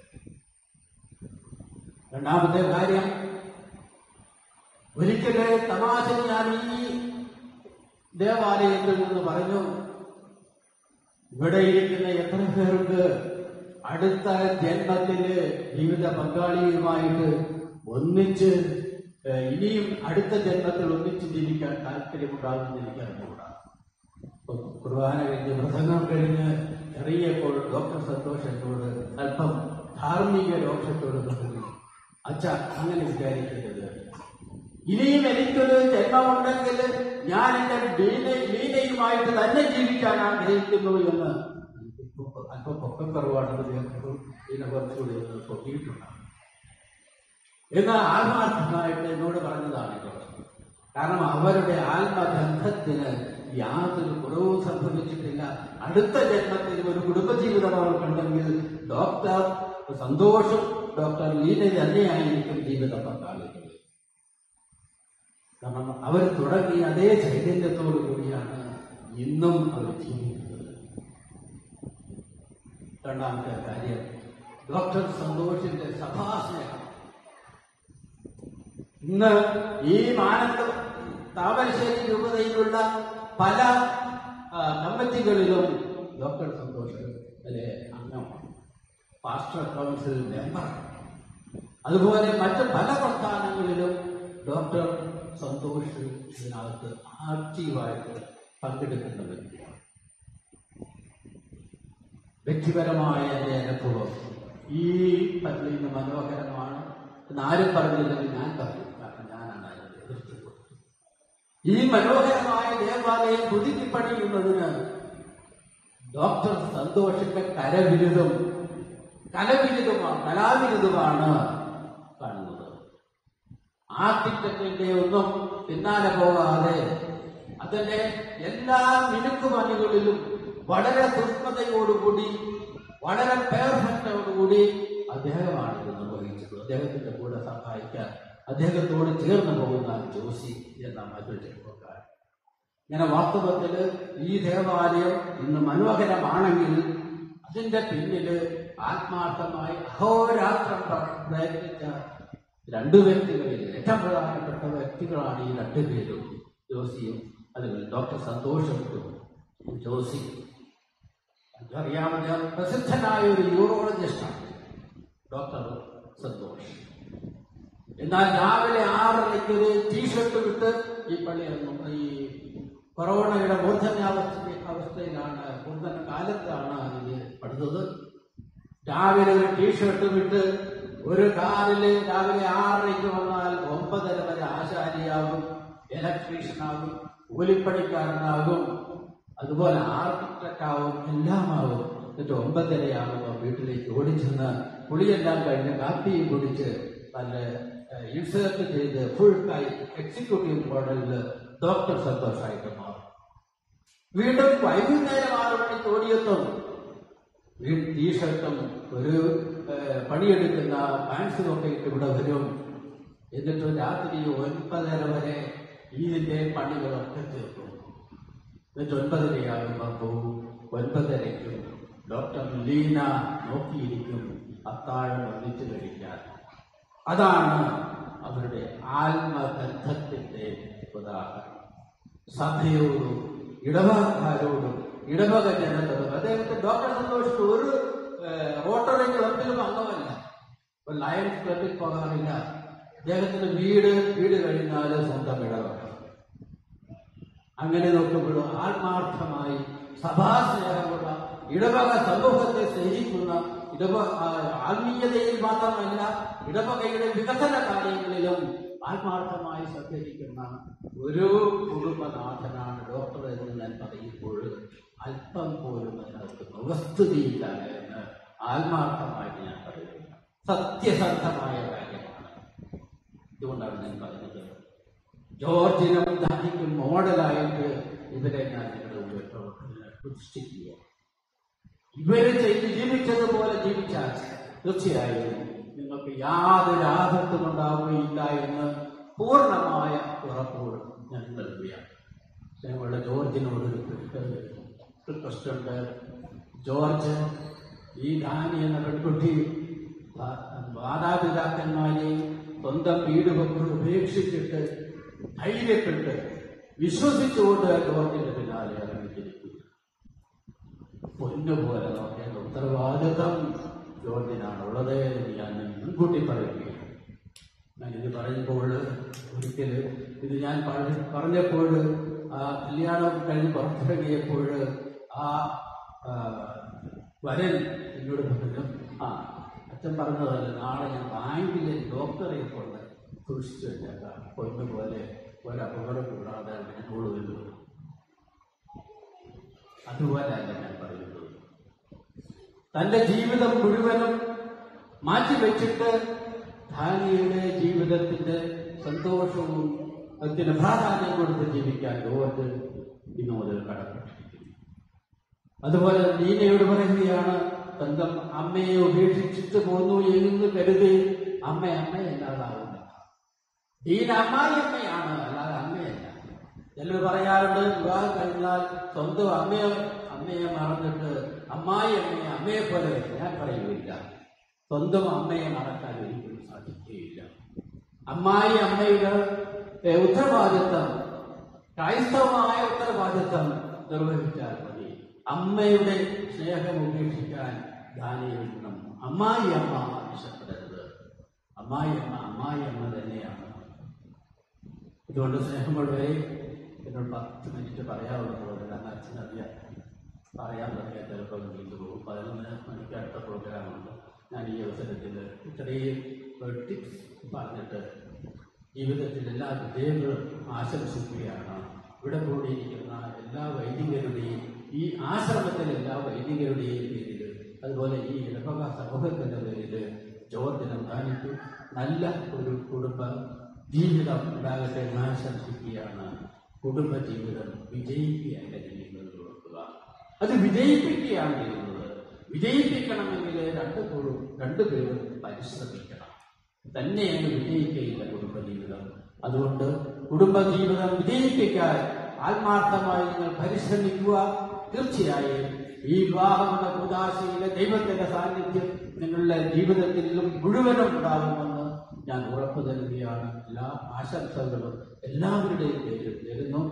2ാമത്തെ കാര്യം, ഒരിക്കലെ തമാശ ഞാൻ ഈ ദേവാലയത്തിൽ നിന്ന് പറഞ്ഞു, ഇവിടെ ഇരിക്കുന്ന എത്ര പേർക്ക് അടുത്ത ജന്മത്തില് ജീവിത പങ്കാളിയുമായിട്ട് ഒന്നിച്ച് ഇനിയും അടുത്ത ജന്മത്തിൽ ഒന്നിച്ച് ജീവിക്കാൻ താല്പര്യമുണ്ടാകുമെന്ന് എനിക്കറിഞ്ഞുകൂടാ. കുർബാന കഴിഞ്ഞ് പ്രസംഗം കഴിഞ്ഞ് ഇറങ്ങിയപ്പോൾ ഡോക്ടർ സന്തോഷ് എന്നോട് അല്പം ധാർമ്മിക രോക്ഷത്തോട് പറഞ്ഞു, അച്ഛ അങ്ങനെ വിചാരിക്കരുത്, ഇനിയും എനിക്കൊരു ജന്മമുണ്ടെങ്കിൽ ഞാൻ എന്റെ ലീനയുമായിട്ട് തന്നെ ജീവിക്കാൻ ആഗ്രഹിക്കുന്നു എന്ന് അല്പം പൊക്കക്കുറവാണ് ഇതിനെ കുറച്ചുകൂടി പൊക്കിയിട്ടുണ്ട് എന്ന് ആത്മാർത്ഥമായിട്ട് എന്നോട് പറഞ്ഞതാണ്. കാരണം അവരുടെ ആത്മബന്ധത്തിന് യാതൊരു കുറവും സംഭവിച്ചിട്ടില്ല. അടുത്ത ജന്മത്തിൽ ഒരു കുടുംബജീവിതം അവർക്കുണ്ടെങ്കിൽ ഡോക്ടർ സന്തോഷം ഡോക്ടർ ലീന തന്നെയായിരിക്കും ജീവിത പങ്കാളികൾ. കാരണം അവർ തുടങ്ങിയ അതേ ചൈതന്യത്തോടു കൂടിയാണ് ഇന്നും അവർ ജീവിക്കുന്നത്. 2ാമത്തെ കാര്യം, ഡോക്ടർ സന്തോഷിന്റെ സഭാസ്നേഹം. ഇന്ന് ഈ താമരശ്ശേരി രൂപതയിലുള്ള പല കമ്മിറ്റികളിലും ഡോക്ടർ സന്തോഷ് അല്ലെ അംഗമാണ്, പാസ്റ്റർ കൗൺസിൽ മെമ്പറാണ്. അതുപോലെ മറ്റ് പല പ്രസ്ഥാനങ്ങളിലും ഡോക്ടർ സന്തോഷ് ഇതിനകത്ത് ആക്റ്റീവായിട്ട് പങ്കെടുക്കുന്ന വ്യക്തിയാണ്. വ്യക്തിപരമായ എൻ്റെ അനുഭവം ഈ പള്ളിയിൽ നിന്ന് മനോഹരമാണ് എന്നാരും പറഞ്ഞില്ലെങ്കിൽ ഞാൻ പറയും, കാരണം ഞാനാണ് അതിനെ എതിർത്തത്. ഈ മനോഹരമായ ദേവാലയം പുതുക്കിപ്പണിയുന്നതിന് ഡോക്ടർ സന്തോഷിന്റെ കലാവിരുദ്ധമാണ് കാണുന്നത്. ആർട്ടിടെക്റ്റിന്റെ ഒന്നും പിന്നാലെ പോകാതെ അതിന്റെ എല്ലാ മിനുക്കുപണികളിലും വളരെ സൂക്ഷ്മതയോടുകൂടി, വളരെ പെർഫെക്റ്റോടുകൂടി അദ്ദേഹമാണ് ഇത് നിർവഹിച്ചത്. അദ്ദേഹത്തിന്റെ കൂടെ സഹായിക്കാൻ അദ്ദേഹത്തോട് ചേർന്ന് പോകുന്ന ജോസി എന്ന മറ്റൊരു ചെറുപ്പക്കാരൻ. ഇങ്ങനെ വാസ്തവത്തിൽ ഈ ദേവാലയം ഇന്ന് മനോഹരമാണെങ്കിൽ അതിന്റെ പിന്നില് ആത്മാർത്ഥമായി അഹോരാത്രം പ്രയത്നിച്ച രണ്ടു വ്യക്തികളിൽ ഏറ്റവും പ്രധാനപ്പെട്ട വ്യക്തികളാണ് ഈ രണ്ടുപേരും, ജോസിയും അതുപോലെ ഡോക്ടർ സന്തോഷും. ജോസി അറിയാവുന്ന പ്രസിദ്ധനായ ഒരു യൂറോളജിസ്റ്റാണ് ഡോക്ടർ സന്തോഷ്. എന്നാൽ രാവിലെ 6:30 ഒരു ടീഷർട്ട് വിട്ട് ഈ പള്ളിയൊന്നും ഈ കൊറോണയുടെ മൂർധന്യാവസ്ഥയിലാണ്, മൂർധന കാലത്താണ് ഇത് പഠിച്ചത്. രാവിലെ ഒരു ടീഷർട്ട് വിട്ട് ഒരു കാറില് രാവിലെ 6:30 വന്നാൽ 9:30 വരെ ആശാരിയാകും, ഇലക്ട്രീഷ്യനാകും, കൂലിപ്പണിക്കാരനാകും, അതുപോലെ ആർക്കിടെക്റ്റാവും, എല്ലാമാവും. എന്നിട്ട് 9:30 വീട്ടിലേക്ക് ഓടിച്ചെന്ന് കുളിയെല്ലാം കഴിഞ്ഞ് കാപ്പിയും കുടിച്ച് നല്ല ഇൻസേർട്ട് ചെയ്ത് ഫുൾ എക്സിക്യൂട്ടീവ് മോഡലിൽ ഡോക്ടർ സന്തോഷായിട്ട് മാറും. വീണ്ടും വൈകുന്നേരം 6 മണിക്ക് ഓടിയെത്തും. ടീഷർട്ടും ഒരു പണിയെടുക്കുന്ന പാൻസും ഒക്കെ ഇട്ട് ഇവിടെ വരും. എന്നിട്ട് രാത്രി 9:30 വരെ ഇതിന്റെ പണികളൊക്കെ തീർക്കും. എന്നിട്ട് 9:30 പോവും. 9:30 ഡോക്ടർ ലീന നോക്കിയിരിക്കും അത്താഴം ഒന്നിച്ചു കഴിക്കാൻ. അതാണ് അവരുടെ ആത്മബന്ധത്തിന്റെ ഉദാഹരണം. സഭയോടും ഇടവകക്കാരോടും ഇടവക ജനതകളും. അദ്ദേഹത്തെ ഡോക്ടർ സന്തോഷ് ഒരു റോട്ടറി ക്ലബിലും അംഗമല്ല, ഒരു ലയൺസ് ക്ലബിൽ പോകാറില്ല. അദ്ദേഹത്തിന്റെ വീട് കഴിഞ്ഞാൽ സ്വന്തം ഇടവക. അങ്ങനെ നോക്കുമ്പോഴും ആത്മാർത്ഥമായി സഭാസ്നേഹമുള്ള ഇടവക സമൂഹത്തെ സ്നേഹിക്കുന്ന ആത്മീയതയിൽ മാത്രമല്ല ഇടവകയുടെ വികസന കാര്യങ്ങളിലും ആത്മാർത്ഥമായി സഹകരിക്കുന്ന ഒരു കുടുംബനാഥനാണ് ഡോക്ടർ എന്ന് ഞാൻ പറയുമ്പോൾ അല്പം പോലും അതിനകത്ത് വ്യവസ്ഥിതിയില്ല എന്ന് ആത്മാർത്ഥമായിട്ട് ഞാൻ പറയുന്നു. സത്യസന്ധമായ കാര്യമാണ്. ഇതുകൊണ്ടാണ് ഞാൻ പറഞ്ഞത്, ജോർജിനും ദാനിക്കും മോഡലായിട്ട് ഇവരെ ഞാൻ നിങ്ങളുടെ മുമ്പിൽ പ്രതിഷ്ഠിക്കുക. ഇവര് ജീവിച്ചതുപോലെ ജീവിച്ചാൽ തീർച്ചയായും നിങ്ങൾക്ക് യാതൊരു ആപത്തും ഉണ്ടാവുകയില്ല എന്ന് പൂർണ്ണമായ ഉറപ്പോട് ഞാൻ നൽകുകയാണ്. ഞങ്ങളുടെ ജോർജിനോട് റിക്വസ്റ്റ് ഉണ്ട്. ജോർജ്, ഈ ധാനി എന്ന പെൺകുട്ടി മാതാപിതാക്കന്മാരെയും സ്വന്തം വീട് ഉപേക്ഷിച്ചിട്ട് ധൈര്യപ്പെട്ട് വിശ്വസിച്ചുകൊണ്ട് ജോർജിന്റെ പിന്നാലെ ഇറങ്ങിയിരിക്കുക. പൊന്നുപോലെ നോക്കേണ്ട ഉത്തരവാദിത്വം ജോർജിനാണുള്ളത് എന്ന് ഞാൻ മുൻകൂട്ടി പറയുകയാണ്. ഞാനിത് പറയുമ്പോൾ ഒരിക്കൽ ഇത് ഞാൻ പറഞ്ഞപ്പോൾ ആ കല്യാണം കഴിഞ്ഞ് പുറത്തിറങ്ങിയപ്പോൾ ആ വരൻ എന്നോട് പറഞ്ഞു, അച്ഛൻ പറഞ്ഞതല്ല, നാളെ ഞാൻ ബാങ്കിലെ ഡോക്ടറെ കൊണ്ട് സൂക്ഷിച്ചു വെച്ചേക്കാം, പൊന്നുപോലെ ഒരപകടം കൂടാതെ എന്നോട് വരുന്നത്. അതുപോലെയല്ല ഞാൻ പറയുന്നത്. തന്റെ ജീവിതം മുഴുവനും മാറ്റിവെച്ചിട്ട് ധാനിയുടെ ജീവിതത്തിന്റെ സന്തോഷവും അതിന് പ്രാധാന്യം കൊടുത്ത് ജീവിക്കാൻ ജോർജ് ഇന്നു മുതൽ കടപ്പെട്ടിരിക്കുന്നു. അതുപോലെ ലീനയോട് പറയുകയാണ്, സ്വന്തം അമ്മയെ ഉപേക്ഷിച്ചിട്ട് പോന്നു എന്ന് കരുതി അമ്മയല്ലാതാവുന്നില്ല. ലീന അമ്മായിയമ്മയാണ്, അല്ലാതെ അമ്മയല്ല. ചിലർ പറയാറുണ്ട്, വിവാഹം കഴിഞ്ഞാൽ സ്വന്തം അമ്മയെ മറന്നിട്ട് അമ്മയെ പോലെ. ഞാൻ പറയുകയില്ല, സ്വന്തം അമ്മയെ മറക്കാൻ ഒരിക്കലും സാധിക്കുകയില്ല. അമ്മയുടെ ഉത്തരവാദിത്വം, ക്രൈസ്തവമായ ഉത്തരവാദിത്വം നിർവഹിച്ചാൽ മതി. അമ്മയുടെ സ്നേഹം ഉപേക്ഷിക്കാൻ ധാനിയിൽ നിന്നും അമ്മ ആവശ്യപ്പെടരുത്. അമ്മായിയമ്മ തന്നെയാണ്. ഇതുകൊണ്ട് സ്നേഹമുള്ളവരെ, എന്നോട് 10 മിനിറ്റ് പറയാവുന്നതുപോലെ, കാരണം അച്ഛനറിയാം പറയാൻ തുടങ്ങിയാൽ ചിലപ്പോൾ നീണ്ടു പോകും. 11 മണിക്ക് അടുത്ത പ്രോഗ്രാമുണ്ട്. ഞാൻ ഈ അവസരത്തിൽ ഇത്രയും ടിപ്സ് പറഞ്ഞിട്ട് ജീവിതത്തിൽ എല്ലാ വിജയങ്ങളും ആശംസിക്കുകയാണ്. ഇവിടെ കൂടിയിരിക്കുന്ന എല്ലാ വൈദികരുടെയും, ഈ ആശ്രമത്തിലെ എല്ലാ വൈദികരുടെയും പേരിൽ, അതുപോലെ ഈ ഇടവക സമൂഹത്തിൻ്റെ പേരിൽ ജോർജിനും താനിക്കും നല്ല ഒരു കുടുംബ ജീവിതം ഉണ്ടാകട്ടെ എന്ന് ആശംസിക്കുകയാണ്. കുടുംബ ജീവിതം വിജയിക്കുകയല്ല ചെയ്യുന്നത് ഓർക്കുക. അത് വിജയിപ്പിക്കുകയാണ് ചെയ്യുന്നത്. വിജയിപ്പിക്കണമെങ്കിൽ രണ്ടുപേരും പരിശ്രമിക്കണം. തന്നെയാണ് വിജയിക്കുകയില്ല കുടുംബജീവിതം. അതുകൊണ്ട് കുടുംബജീവിതം വിജയിപ്പിക്കാൻ ആത്മാർത്ഥമായി നിങ്ങൾ പരിശ്രമിക്കുക. തീർച്ചയായും ഈ വിവാഹമെന്ന കൂദാശയിലെ ദൈവത്തിന്റെ സാന്നിധ്യം നിങ്ങളുടെ ജീവിതത്തിലും മുഴുവനും ഉണ്ടാകുമെന്ന് ഞാൻ ഉറപ്പു നൽകുകയാണ്. എല്ലാ ആശംസകളും എല്ലാവരുടെയും പേരിൽ തരുന്നു.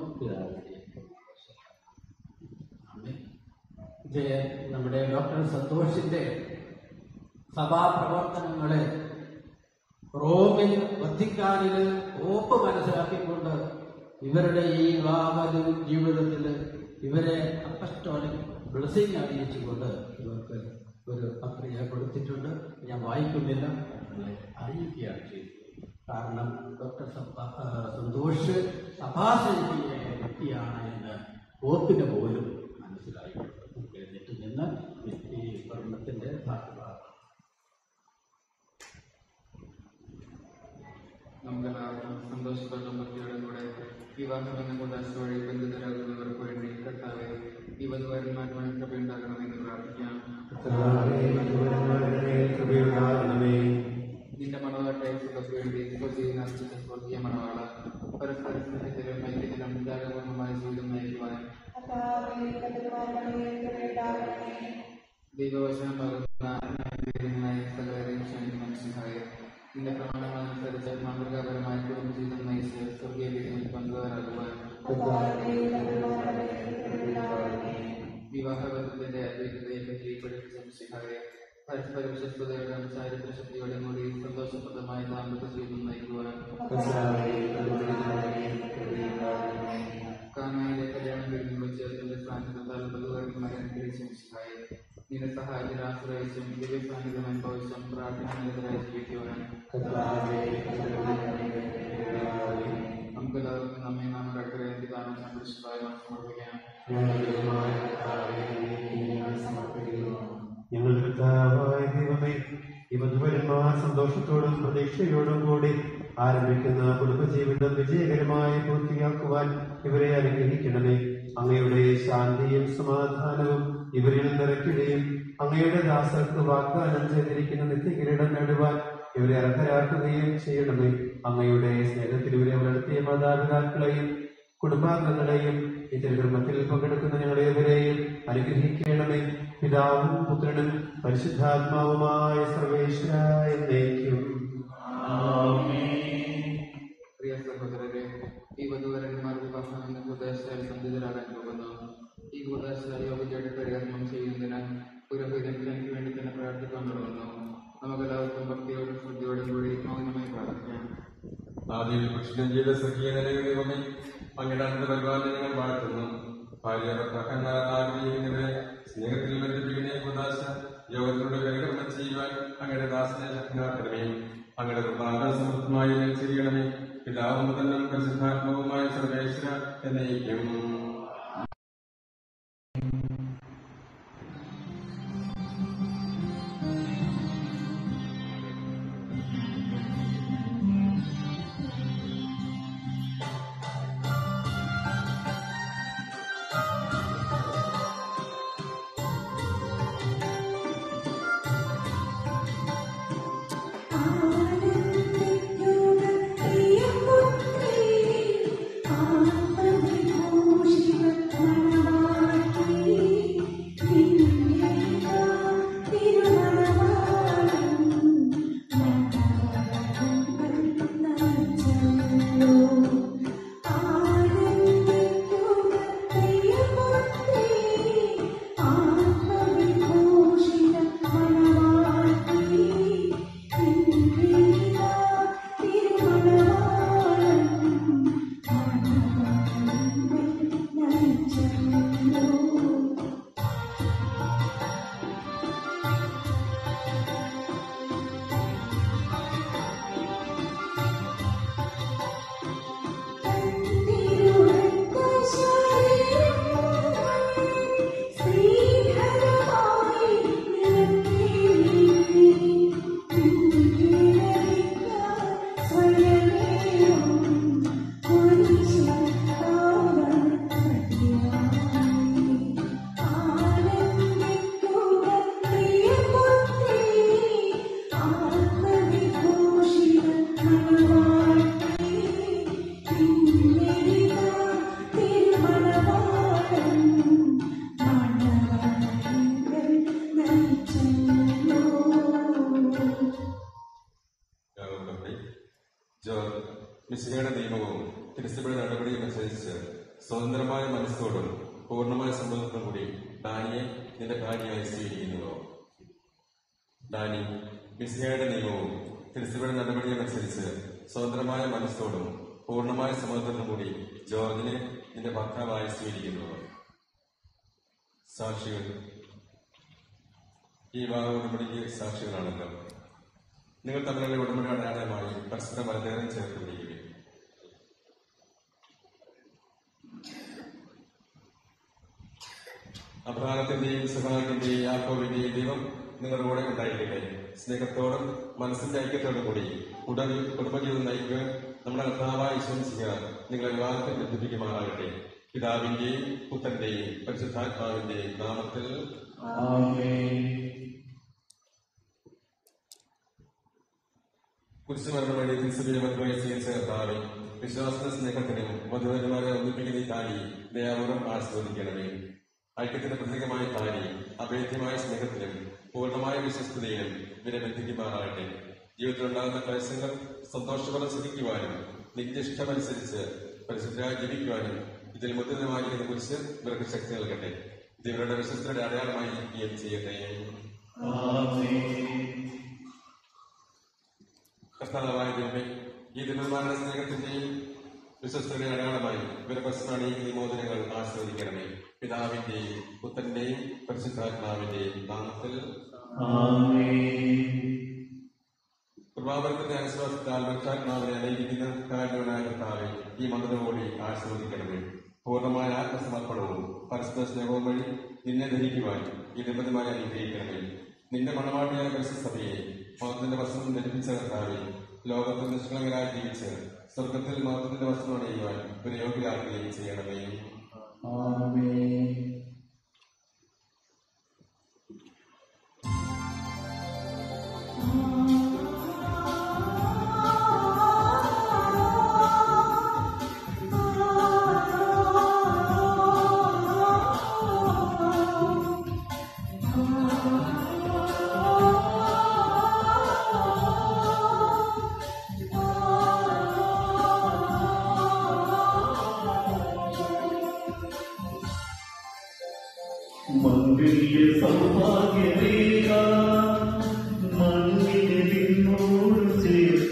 ഇത് നമ്മുടെ ഡോക്ടർ സന്തോഷിന്റെ സഭാപ്രവർത്തനങ്ങളെ റോമിൽ വത്തിക്കാനില് ഓപ്പ് മനസ്സിലാക്കിക്കൊണ്ട് ഇവരുടെ ഈ വിവാഹ ജീവിതത്തിൽ ഇവരെ അപ്പസ്റ്റോളിക് ബ്ലെസ്സിംഗ് അറിയിച്ചുകൊണ്ട് ഇവർക്ക് ഒരു പത്രിക കൊടുത്തിട്ടുണ്ട്. ഞാൻ വായിക്കുന്നില്ല, അറിയിക്കുകയാണ് ചെയ്തത്. കാരണം ഡോക്ടർ സന്തോഷ് സഭാശൈലിയായ വ്യക്തിയാണ് എന്ന് ഓപ്പിന് പോലും മനസ്സിലായിട്ടുണ്ട്. എന്നിട്ട് നിന്ന് ഈ ഭരണത്തിന്റെ ഭാഗമാണ്. നമുക്കെല്ലാവർക്കും സന്തോഷത്തോടും ഭക്തിയോടും കൂടെ വിവാഹം എന്ന കൂടാശ വഴി ബന്ധുതരാകുന്നവർക്ക് വേണ്ടി കർത്താവെ ഈ വധുവരന്മാർ കൃപയുണ്ടാകണമെന്ന് പ്രാർത്ഥിക്കാം. നിന്റെ മണവാട്ടെ സുഖക്ക് വേണ്ടി സ്വർഗീയ മണവാള പരസ്പര സ്നേഹത്തിലും ഐക്യത്തിലും ത്യാഗപൂർണമായ ജീവിതം നയിക്കുവാൻ ദൈവവചനമാകുന്ന സകലരെയും ക്ഷണിക്കുന്ന മനുഷ്യനായ നിന്റെ പ്രമാണങ്ങളനുസരിച്ച് മാതൃകാപരമായ കുടുംബ ജീവിതം നയിച്ച് സ്വർഗീയ വിധിയിൽ പങ്കുകാരാകുവാൻ വിവാഹബന്ധത്തിന്റെ അദ്വൈതതയെപ്പറ്റി പഠിപ്പിച്ച മനുഷ്യനായ പരസ്പര വിശ്വസ്തയോടും ചാരിത്ര ശക്തിയോടും കൂടി സന്തോഷപ്രദമായ ദാമ്പത്യ ജീവിതം നയിക്കുവാൻ കാനായിലെ കല്യാണം കഴിഞ്ഞു വെച്ച് തന്റെ സാന്നിധ്യത്താൽ വധുവരന്മാരെ അനുഗ്രഹിച്ച മനുഷ്യനായ നിന്റെ സഹായത്തിൽ ആശ്രയിച്ചും ദിവ്യ സാന്നിധ്യം അനുഭവിച്ചും പ്രാർത്ഥനയെതിരായി ജീവിക്കുവാൻ നമുക്കെല്ലാവർക്കും നമ്മെ നമ്മുടെ അടുത്ത പിതാവിനും സംരക്ഷിതായ സമർപ്പിക്കാം. ഞങ്ങളുടെ കർത്താവായ ദൈവമേ, ഈ വധുവരന്മാർ സന്തോഷത്തോടും പ്രതീക്ഷയോടും കൂടി ആരംഭിക്കുന്ന കുടുംബജീവിതം വിജയകരമായി പൂർത്തിയാക്കുവാൻ ഇവരെ അനുഗ്രഹിക്കണമേ. അങ്ങയുടെ ശാന്തിയും സമാധാനവും ഇവരിൽ നിറയ്ക്കുകയും അങ്ങയുടെ ദാസർക്ക് വാഗ്ദാനം ചെയ്തിരിക്കുന്ന നിത്യകിരീടം നേടുവാൻ ഇവരെ അർഹരാക്കുകയും ചെയ്യണമേ. അങ്ങയുടെ സ്നേഹത്തിൽ ഇവരെ വളർത്തിയ മാതാപിതാക്കളെയും കുടുംബാംഗങ്ങളെയും ഈ തിരുകർമ്മത്തിൽ പങ്കെടുക്കുന്ന ഞങ്ങളേവരെയും അനുഗ്രഹിക്കണമേ. പിതാവും പുത്രനും പരിശുദ്ധാത്മാവുമായ സർവേശ്വരായ എന്നേക്കും. പ്രിയ സഹോദരരെ, ഈ വധുവരന്മാർ വിവാഹം എന്ന കൂദാശയിൽ സന്ധിതരാകാൻ പോകുന്നു. ഈ കൂദാശ യോഗ്യതയുടെ പരികർമ്മം ചെയ്യുന്നതിന് പുരോഹിതൻ തനിക്ക് വേണ്ടി തന്നെ പ്രാർത്ഥിക്കാൻ തുടങ്ങുന്നു. നമുക്കെല്ലാവർക്കും ഭക്തിയോടും ശ്രദ്ധയോടും കൂടി മൗനമായി പ്രാർത്ഥിക്കാം. ആദ്യം പുരുഷനും ചെയ്ത സഖീയ നിലവിലെ അങ്ങയുടെ അടുത്ത പരിപാലനം ഞങ്ങൾ വാഴ്ത്തുന്നു. ഭാര്യ ഭർത്താക്കന്മാരെ സ്നേഹത്തിൽ ബന്ധിപ്പിക്കുന്ന കൂദാശ യോഗത്തിലൂടെ പരികർമ്മം ചെയ്യുവാൻ അങ്ങയുടെ ദാസനെ ശക്തനാക്കണമേ. അങ്ങയുടെ കൃപാകര സമൃദ്ധമായി ചെയ്യണമേ. പിതാവും തന്നെ പരിശുദ്ധാത്മാവുമായ സർവേശ്വര എന്നേക്കും. ആനന്ദിക്കുക പ്രിയ പുത്രീ, ആത്മവിഭൂഷി ജോർജ് മിശിഹയുടെ നിയമവും തിരുസഭയുടെ നടപടിയും അനുസരിച്ച് സ്വതന്ത്രമായ മനസ്സോടും പൂർണ്ണമായ സമ്മതത്തോടും കൂടി ഡാനിയെ നിന്റെ ഭാര്യയായി സ്വീകരിക്കുന്നുവോ? ഡാനി മിശിഹയുടെ നിയമവും തിരുസഭയുടെ നടപടിയും അനുസരിച്ച് സ്വതന്ത്രമായ മനസ്സോടും പൂർണ്ണമായ സമ്മതത്തോടും കൂടി ജോർജിനെ നിന്റെ ഭർത്താവായി സ്വീകരിക്കുന്നുവോ? സാക്ഷികൾ ഈ വിവാഹ ഉടമ്പടിക്ക് സാക്ഷികളാണല്ലോ. നിങ്ങൾ തമ്മിലുള്ള ഉടമ്പടി അടയാളമായി പരസ്പരം വളരെയേറെ ചേർത്ത് പിടിക്കുകയും അബ്രഹാമിന്റെയും ഇസ്ഹാക്കിന്റെയും യാക്കോബിന്റെയും ദൈവം നിങ്ങളുടെ കൂടെ ഉണ്ടായിരിക്കട്ടെ. സ്നേഹത്തോടും മനസ്സിന്റെ ഐക്യത്തോടും കൂടി കുടുംബജീവിതം നയിക്കുക നമ്മുടെ കർത്താവായ യേശുമിശിഹാ നിങ്ങളെ വിവാഹത്തിൽ ബന്ധിപ്പിക്കുമാറാകട്ടെ. പിതാവിന്റെയും പുത്രന്റെയും പരിശുദ്ധാത്മാവിന്റെയും നാമത്തിൽ കുരിശുമരണം വഴി തിരുസഭയെ മധുരമായി സ്വീകരിച്ച കർത്താവേ, വിശ്വാസത്തിന്റെ സ്നേഹത്തിനും മധുരന്മാരെ ഒന്നിപ്പിക്കുന്ന ഈ താലി ദയാപൂർവ്വം ആസ്വദിക്കണമേ. ഐക്യത്തിന്റെ പ്രതീകമായ താലി അഭേദ്യമായ സ്നേഹത്തിനും പൂർണ്ണമായ വിശ്വസ്തതയിലും ഇവരെ ബന്ധിക്കുമാറാകട്ടെ. ജീവിതത്തിലുണ്ടാകുന്ന ക്ലേശങ്ങൾ സന്തോഷപൂർവ്വം ശ്രദ്ധിക്കുവാനും നിന്റെ ഇഷ്ടമനുസരിച്ച് പരിശുദ്ധരായി ജീവിക്കുവാനും ഇതിൽ മുദ്രിതമായിരിക്കുന്ന കുരിശ് ഇവർക്ക് ശക്തി നൽകട്ടെ. ഇത് ഇവരുടെ വിശ്വസ്തയുടെ അടയാളമായി ഇരിക്കുകയും ചെയ്യട്ടെ. കർത്താവായ ദൈവമേ, ഈ ദിനമാരുടെ സ്നേഹത്തിന്റെയും വിശ്വസ്തയുടെ അടയാളമായി ഇവരെ പരസ്പരം ഈ മോചനങ്ങൾ ആസ്വദിക്കണമേ. പിതാവിന്റെയും പുത്രന്റെയും പരിശുദ്ധാത്മാവിന്റെയും നാമത്തിൽ കൃപാവരത്തിന്റെ അനുശ്വാസത്താൽ മനുഷ്യാത്മാവിനെ അനുകരിക്കുന്ന കാരണവനായ കർത്താവെ, ഈ മന്ത്രത്തോടി ആസ്വദിക്കണമേ. പൂർണ്ണമായ ആത്മസമർപ്പണവും പരസ്പര സ്നേഹവും വഴി നിന്നെ ധരിക്കുവാൻ ഈ ദമ്പതിമായി അനുഗ്രഹിക്കണമേ. നിന്റെ മണവാട്ടിയായ പരിശുദ്ധസഭയെ മതത്തിന്റെ വസ്ത്രം ധരിപ്പിച്ച കർത്താവെ, ലോകത്തിൽ നിഷ്കളങ്കരായി ജീവിച്ച് സ്വർഗത്തിൽ മതത്തിന്റെ വസ്ത്രം അണിയുവാൻ ഇവരെ യോഗ്യരാക്കുകയും ചെയ്യണമേ. മംഗല്യ സൗഭാഗ്യമേക മണ്ണിനെ നിന്നോട് ചേർത്ത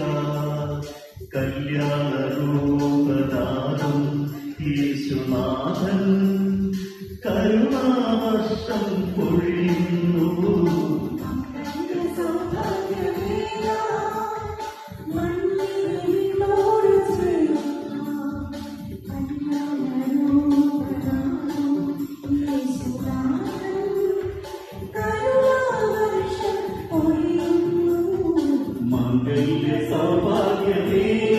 കല്യാണരൂപനാഥം യേശുനാഥൻ കരുണാവർഷം പൊഴിയുന്നു. മംഗല്യ സൗഭാഗ്യമേക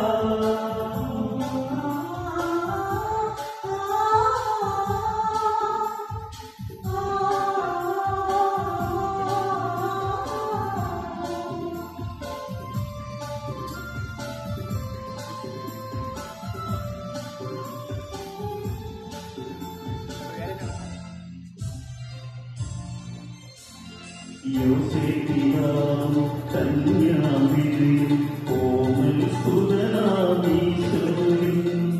യോസേപ്പിതാവ് കന്യാവിനെ കോമൽ സുതനാമീശ്വരൻ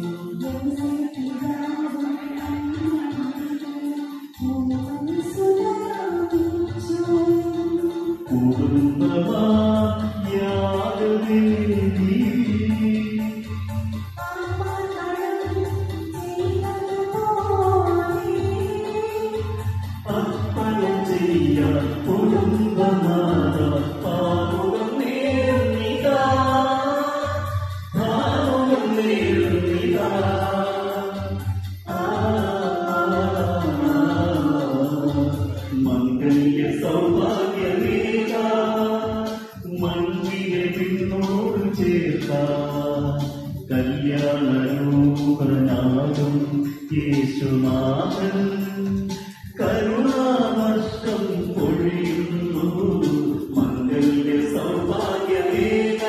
കുടുംബമായാകവേ അർപ്പണം ചെയ്യാൻ കുടുംബനാഥ പാമുകം നേടുന്നിതാ, പാമുകം നേടുന്നിതാ. മംഗല്യ സൗഭാഗ്യമേക മണ്ണിനെ നിന്നോട് ചേർത്ത കല്യാണരൂപനാഥം യേശുനാഥൻ കരുണാവർഷം പൊഴിയുന്നു. മംഗല്യ സൗഭാഗ്യമേക.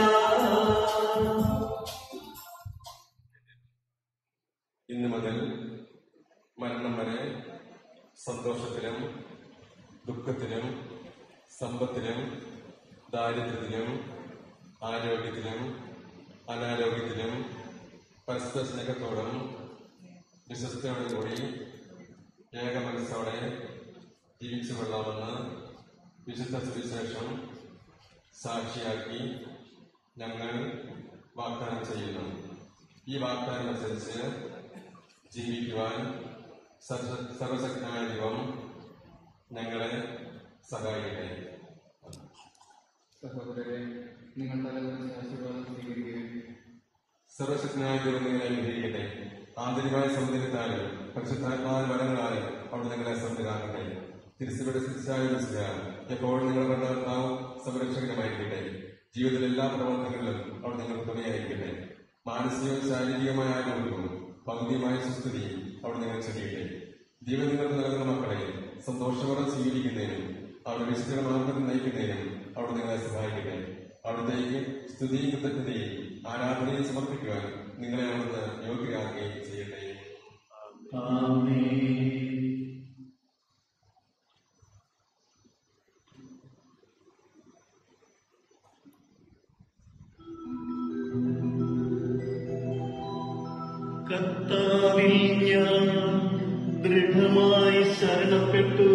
ഇന്നു മുതൽ മരണം വരെ സന്തോഷത്തിലും ദുഃഖത്തിലും സമ്പത്തിലും ദാരിദ്ര്യത്തിലും ആരോഗ്യത്തിലും അനാരോഗ്യത്തിലും പരസ്പര സ്നേഹത്തോടും വിശ്വസ്തയോടും കൂടി ഏക മനസ്സോടെ ജീവിച്ചു കൊള്ളാമെന്ന് വിശുദ്ധ സുവിശേഷം സാക്ഷിയാക്കി ഞങ്ങൾ വാഗ്ദാനം ചെയ്യുന്നു. ഈ വാഗ്ദാനം അനുസരിച്ച് ജീവിക്കുവാൻ സർവശക്തനായ ദൈവം ഞങ്ങളെ സഹായിക്കട്ടെ. സഹോദരരെ, നിങ്ങൾ തലകുറിച്ച് ആശീർവാദം സ്വീകരിക്കുകയും സർവശക്തനായ ദൈവം നിങ്ങളെ അനുഗ്രഹിക്കട്ടെ. ആന്തരികമായ സൗന്ദര്യത്താലും പരിശുദ്ധാത്മാവായ വരങ്ങളാലും അവിടെ നിങ്ങളെ സംതൃപ്തരാകട്ടെ. തിരുസഭയുടെ ശിക്ഷായ എപ്പോഴും നിങ്ങളുടെ ഭരണകർത്താവും സംരക്ഷകനുമായിരിക്കട്ടെ. ജീവിതത്തിലെ എല്ലാ പ്രവർത്തനങ്ങളിലും അവിടെ നിങ്ങൾക്ക് തുണയായിരിക്കട്ടെ. മാനസികവും ശാരീരികമായ ആരോഗ്യവും ഭൗതികമായ സുസ്ഥിതിയും അവിടെ നിങ്ങൾ ചെടിയട്ടെ. ദൈവം നിങ്ങൾക്ക് നൽകുന്ന മക്കളെ സന്തോഷപൂർവ്വം സ്വീകരിക്കുന്നതിനും അവരുടെ വിശുദ്ധ മാർഗത്തിൽ നയിക്കുന്നതിനും അവിടെ നിങ്ങളെ സഹായിക്കട്ടെ. അവിടത്തേക്ക് സ്തുതിയും കൃതജ്ഞതയും ആരാധനയും സമർപ്പിക്കുവാൻ നിങ്ങളെ അവിടുന്ന് യോഗ്യരാക്കുകയും ചെയ്യട്ടെ. കർത്താവിൽ ഞാൻ ദൃഢമായി ശരണപ്പെട്ടു.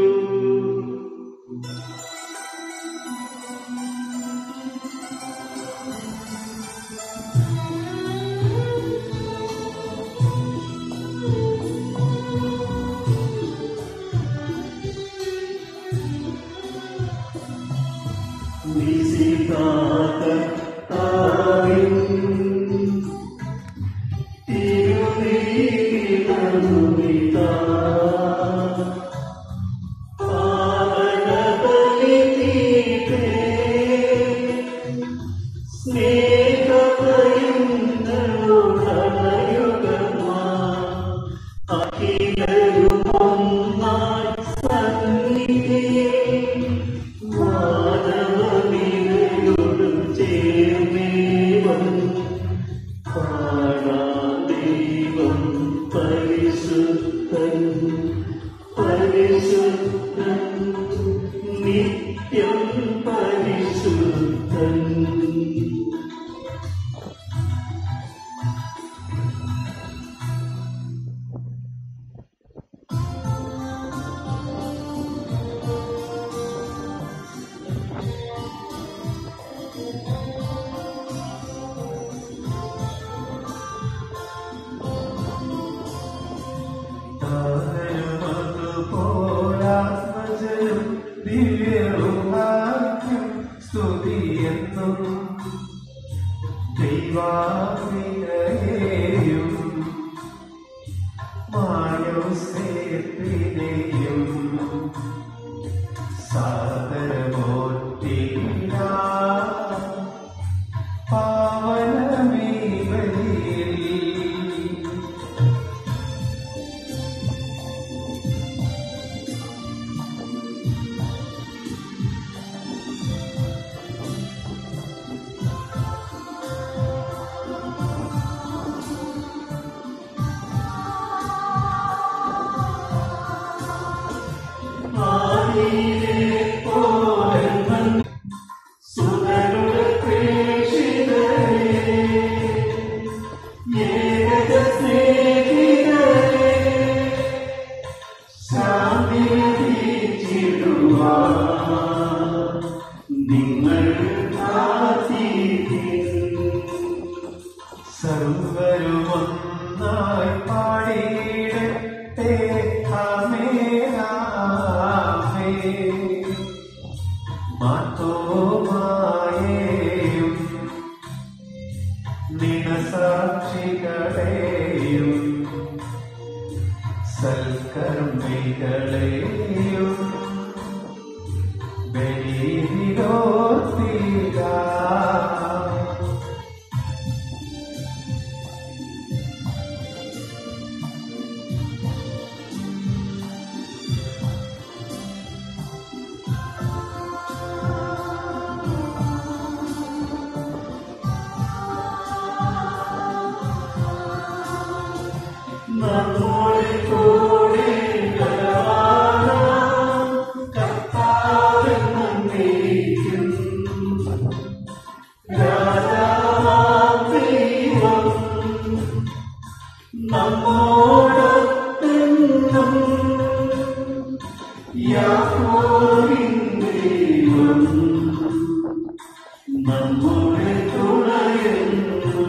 നമ്മുടെ തുണയെന്നും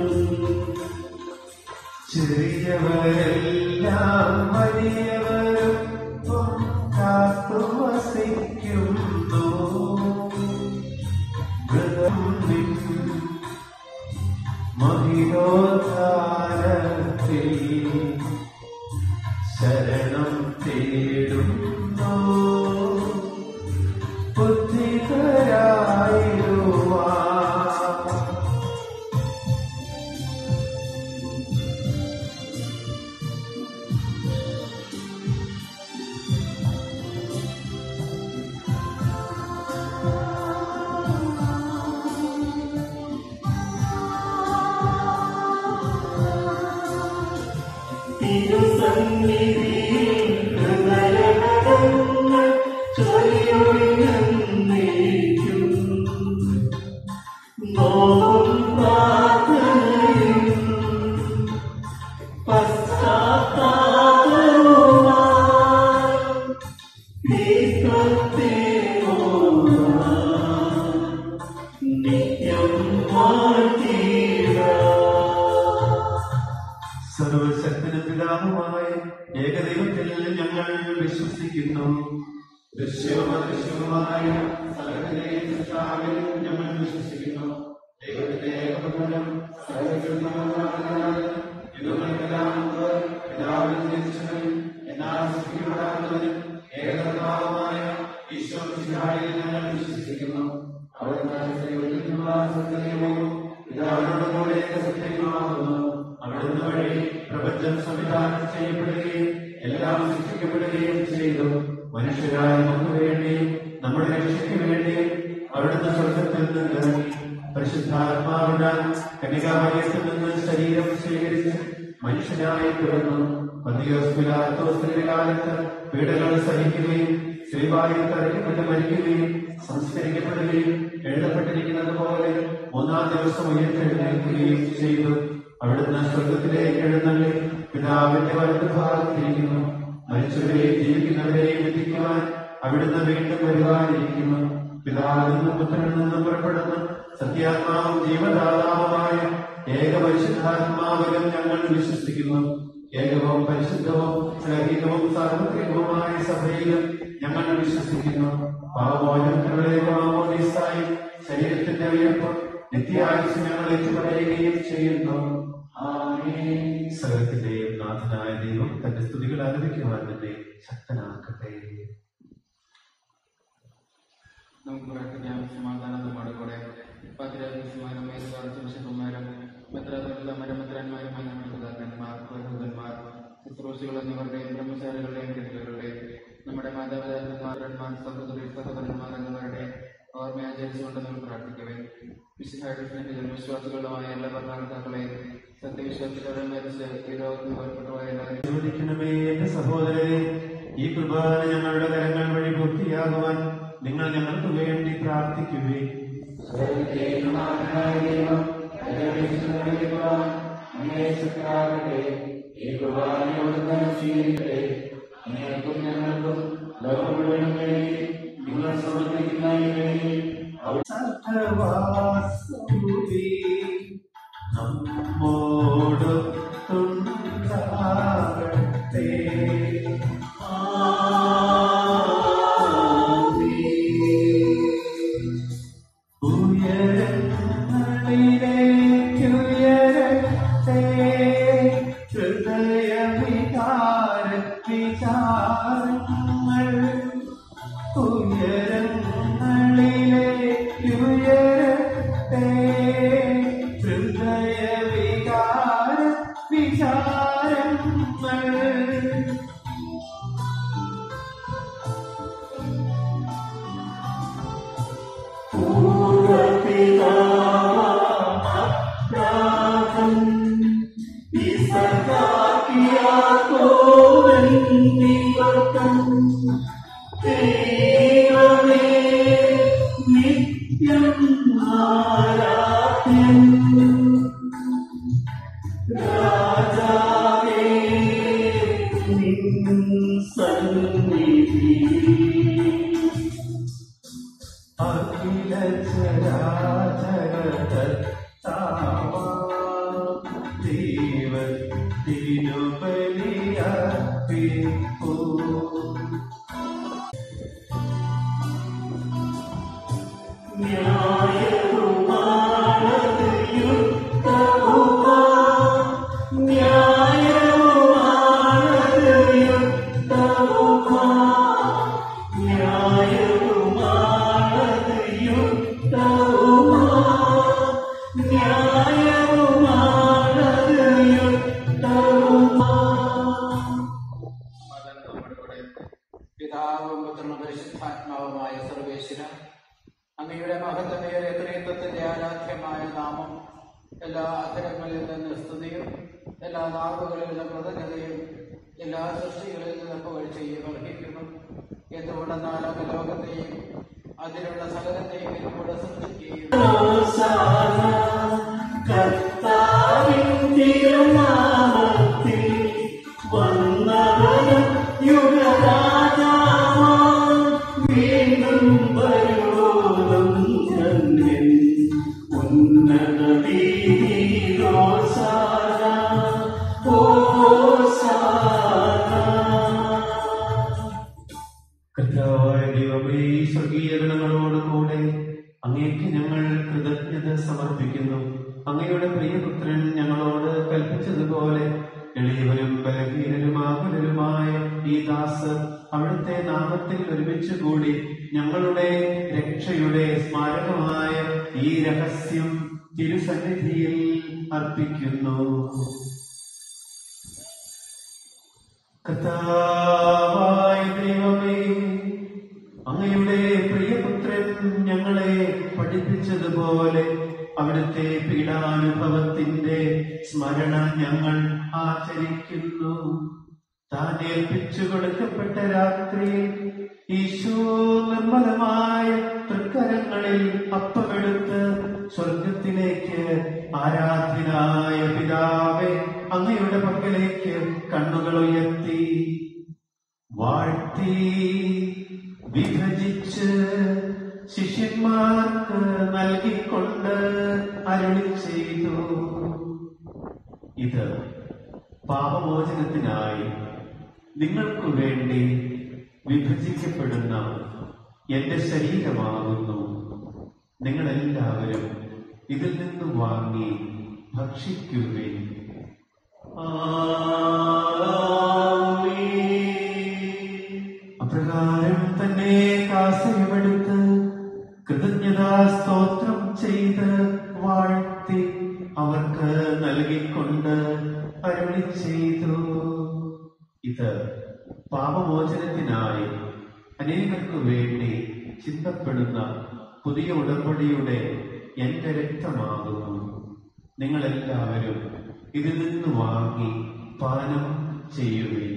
ചെറിയവരെല്ലാം വലിയവരും കാത്തു വസിക്കുന്നു മഹിരോദ്ധാരത്തിൽ ശരണം തേടുന്നു ബുദ്ധികരായിടുവാ സർവശക്തനും പിതാവുമായ ഏകദൈവത്തിൽ ഞങ്ങൾ വിശ്വസിക്കുന്നു. ദൃശ്യവും അദൃശ്യവുമായ സകലത്തിലെയും സൃഷ്ടാവിൽ ഞങ്ങൾ വിശ്വസിക്കുന്നു. ദൈവത്തിന്റെ ഏകപുത്രനും പിതാവിൽ ജനിച്ചവനും എന്നാൽ സൃഷ്ടിക്കപ്പെടാത്തവനും ഏകകർത്താവുമായ ഈശോ മിശിഹായിൽ ഞങ്ങൾ വിശ്വസിക്കുന്നു. അവിടുന്ന് ദൈവത്തിനുള്ള സത്യവും പിതാവിനോട് കൂടെ സത്യമാകുന്നു. അവിടുന്ന് വഴി പ്രപഞ്ചം സംവിധാനം ചെയ്യപ്പെടുകയും എല്ലാം സൃഷ്ടിക്കപ്പെടുകയും ചെയ്തു. മനുഷ്യരായ നമുക്ക് വേണ്ടിയും നമ്മുടെ രക്ഷയ്ക്ക് വേണ്ടിയും അവിടുന്ന് സ്വർഗത്തിൽ നിന്ന് പരിശുദ്ധാത്മാവിനാൽ കന്യകാമറിയത്തിൽ നിന്ന് ശരീരം സ്വീകരിച്ച് മനുഷ്യനായി പിറന്നു. പന്തിയോസ് പിലാത്തോസിന്റെ കാലത്ത് പീഡകൾ സഹിക്കുകയും ശ്രീവായിൽ തറയ്ക്കപ്പെട്ട് മരിക്കുകയും സംസ്കരിക്കപ്പെടുകയും എഴുതപ്പെട്ടിരിക്കുന്നത് പോലെ മൂന്നാം ദിവസം ഉയർത്തെഴുന്നേൽക്കുകയും ചെയ്തു. അവിടുന്ന് സ്വർഗത്തിലേക്ക് എഴുന്നള്ളി പിതാവിന്റെ വലതുഭാഗത്തിരിക്കുന്നു. മരിച്ചവരെയും ജീവിക്കുന്നവരെയും എത്തിക്കുവാൻ അവിടുന്ന് വീണ്ടും വരുവാനിരിക്കുന്നു. പിതാവിൽ നിന്നും പുത്രനിൽ നിന്നും പുറപ്പെടുന്ന സത്യാത്മാവും ജീവദാതാവുമായ ഏകപരിശുദ്ധാത്മാവിലും ഞങ്ങൾ വിശ്വസിക്കുന്നു. ഏകവും പരിശുദ്ധവും സഹിതവും സാർവത്രികവുമായ സഭയിലും ഞങ്ങൾ വിശ്വസിക്കുന്നു. പാവമോചനത്തിനുള്ള ശരീരത്തിന്റെ ഉയർപ്പ് നിത്യായുസ് ഞങ്ങൾ ഏറ്റുപറയുകയും ചെയ്യുന്നു. സകലത്തിന്റെയും നാഥനായ ദൈവം തന്റെ സ്തുതികൾ ആലപിക്കുവാൻ തന്നെ ശക്തനാക്കട്ടെ. നമുക്ക് പ്രാർത്ഥിക്കാം. സമാധാനത്തോടെ കൂടെ പാതിരാജ്ഞന്മാരും മേൽവാഴ്ചമാരും മെത്രാന്മാരുമായ നമ്മുടെ പിതാക്കന്മാർ, പുരോഹിതന്മാർ, ശുശ്രൂഷികൾ എന്നിവരുടെയും ബ്രഹ്മചാരികളുടെയും കെട്ടികളുടെയും നമ്മുടെ മാതാപിതാക്കന്മാരന്മാർ, സഹോദരന്മാർ എന്നിവരുടെ ഓർമ്മയാചരിച്ചുകൊണ്ട് നമ്മൾ പ്രാർത്ഥിക്കവേ. വിശുദ്ധായിട്ട് ജന്മവിശ്വാസികളുമായ എല്ലാ ഭരണകർത്താക്കളെയും സത്യവിശ്വാസികളുടെ മരിച്ച് ഈ ലോകത്ത് ഏർപ്പെട്ടുപോയ ചോദിക്കണമേ എന്റെ സഹോദരരെ, ഈ കുർബാന ഞങ്ങളുടെ കരങ്ങൾ വഴി പൂർത്തിയാകുവാൻ നിങ്ങൾ ഞങ്ങൾക്ക് വേണ്ടി പ്രാർത്ഥിക്കുകയെ. ഈ കുർബാനയോട് സ്വീകരിക്കട്ടെ. നിങ്ങൾക്കും ഞങ്ങൾക്കും ലോകം മുഴുവനും വേണ്ടി നിങ്ങൾ സമർപ്പിക്കുന്ന നമ്മോടൊത്തുണ്ടാകട്ടെ. ഉയരങ്ങളിലേക്കുയരട്ടെ ഹൃദയവികാരങ്ങൾ. ഉയരങ്ങളിലേക്കുയരട്ടെ വിചാരങ്ങൾ. പൂർവ്വപിതാവാം ഇസഹാക്കിയാക്കോബിവർത്തം ദൈവമേ നിത്യം ആരാധ്യം. രാജാവേ നിൻ സന്നിധി അഖില ചരാചര പിതാവും പുത്രനും പരിശുദ്ധാത്മാവുമായ സർവേശ്വര, അങ്ങയുടെ മഹത്വമേറിയ ത്രിത്വത്തിന്റെ ആരാധ്യമായ നാമം എല്ലാ അധരങ്ങളിൽ നിന്ന് സ്തുതിയും എല്ലാ നാവുകളിൽ നിന്ന് കൃതജ്ഞതയും എല്ലാ സൃഷ്ടികളിൽ നിന്ന് പുകഴ്ചയും അർഹിക്കുന്നു. എന്തുകൊണ്ടെന്നാൽ അങ്ങ് ലോകത്തെയും അതിലുള്ള സകലത്തെയും ഇതിലൂടെ സൃഷ്ടിക്കുകയും കർത്താവായ ദൈവമേ, സ്വർഗീയ ഗണങ്ങളോട് കൂടെ അങ്ങേക്ക് ഞങ്ങൾ കൃതജ്ഞത സമർപ്പിക്കുന്നു. അങ്ങയുടെ പ്രിയപുത്രൻ ഞങ്ങളോട് കൽപ്പിച്ചതുപോലെ എളിയവരും ബലഹീനരും ആകുലരുമായ ഈ ദാസർ അവിടുത്തെ നാമത്തിൽ ഒരുമിച്ച് കൂടി ഞങ്ങളുടെ രക്ഷയുടെ സ്മാരകമായ ഈ രഹസ്യം തിരുസന്നിധിയിൽ അർപ്പിക്കുന്നു. കർത്താവായ ദൈവമേ, അങ്ങയുടെ പ്രിയപുത്രൻ ഞങ്ങളെ പഠിപ്പിച്ചതുപോലെ അവിടുത്തെ പീഡാനുഭവത്തിന്റെ സ്മരണ ഞങ്ങൾ ആചരിക്കുന്നു. താൻ ഏൽപ്പിച്ചു കൊടുക്കപ്പെട്ട രാത്രിയിൽ ഈശോ നിർമ്മലമായ തൃക്കരങ്ങളിൽ അപ്പമെടുത്ത് സ്വർഗത്തിലേക്ക് ആരാധ്യനായ പിതാവേ അങ്ങയുടെ പക്കലേക്ക് കണ്ണുകൾ ഉയർത്തി വാഴ്ത്തി വിഭജിച്ച് ശിഷ്യന്മാർക്ക് നൽകിക്കൊണ്ട് അരുളി ചെയ്തു, ഇത് പാപമോചനത്തിനായി നിങ്ങൾക്കു വേണ്ടി വിഭജിക്കപ്പെടുന്ന എന്റെ ശരീരമാകുന്നു. നിങ്ങളെല്ലാവരും ഇതിൽ നിന്ന് വാങ്ങി ഭക്ഷിക്കുവിൻ. അപ്രകാരം തന്നെ കാസയുമെടുത്ത് കൃതജ്ഞതാ സ്തോത്രം ചെയ്ത് വാഴ്ത്തി അവർക്ക് നൽകിക്കൊണ്ട് അരുളി ചെയ്തു, ഇത് പാപമോചനത്തിനായി അനേകർക്കു വേണ്ടി ചിന്തപ്പെടുന്ന പുതിയ ഉടമ്പടിയുടെ എന്റെ രക്തമാകുന്നു. നിങ്ങളെല്ലാവരും ഇതിൽ നിന്ന് വാങ്ങി പാനം ചെയ്യുകയും.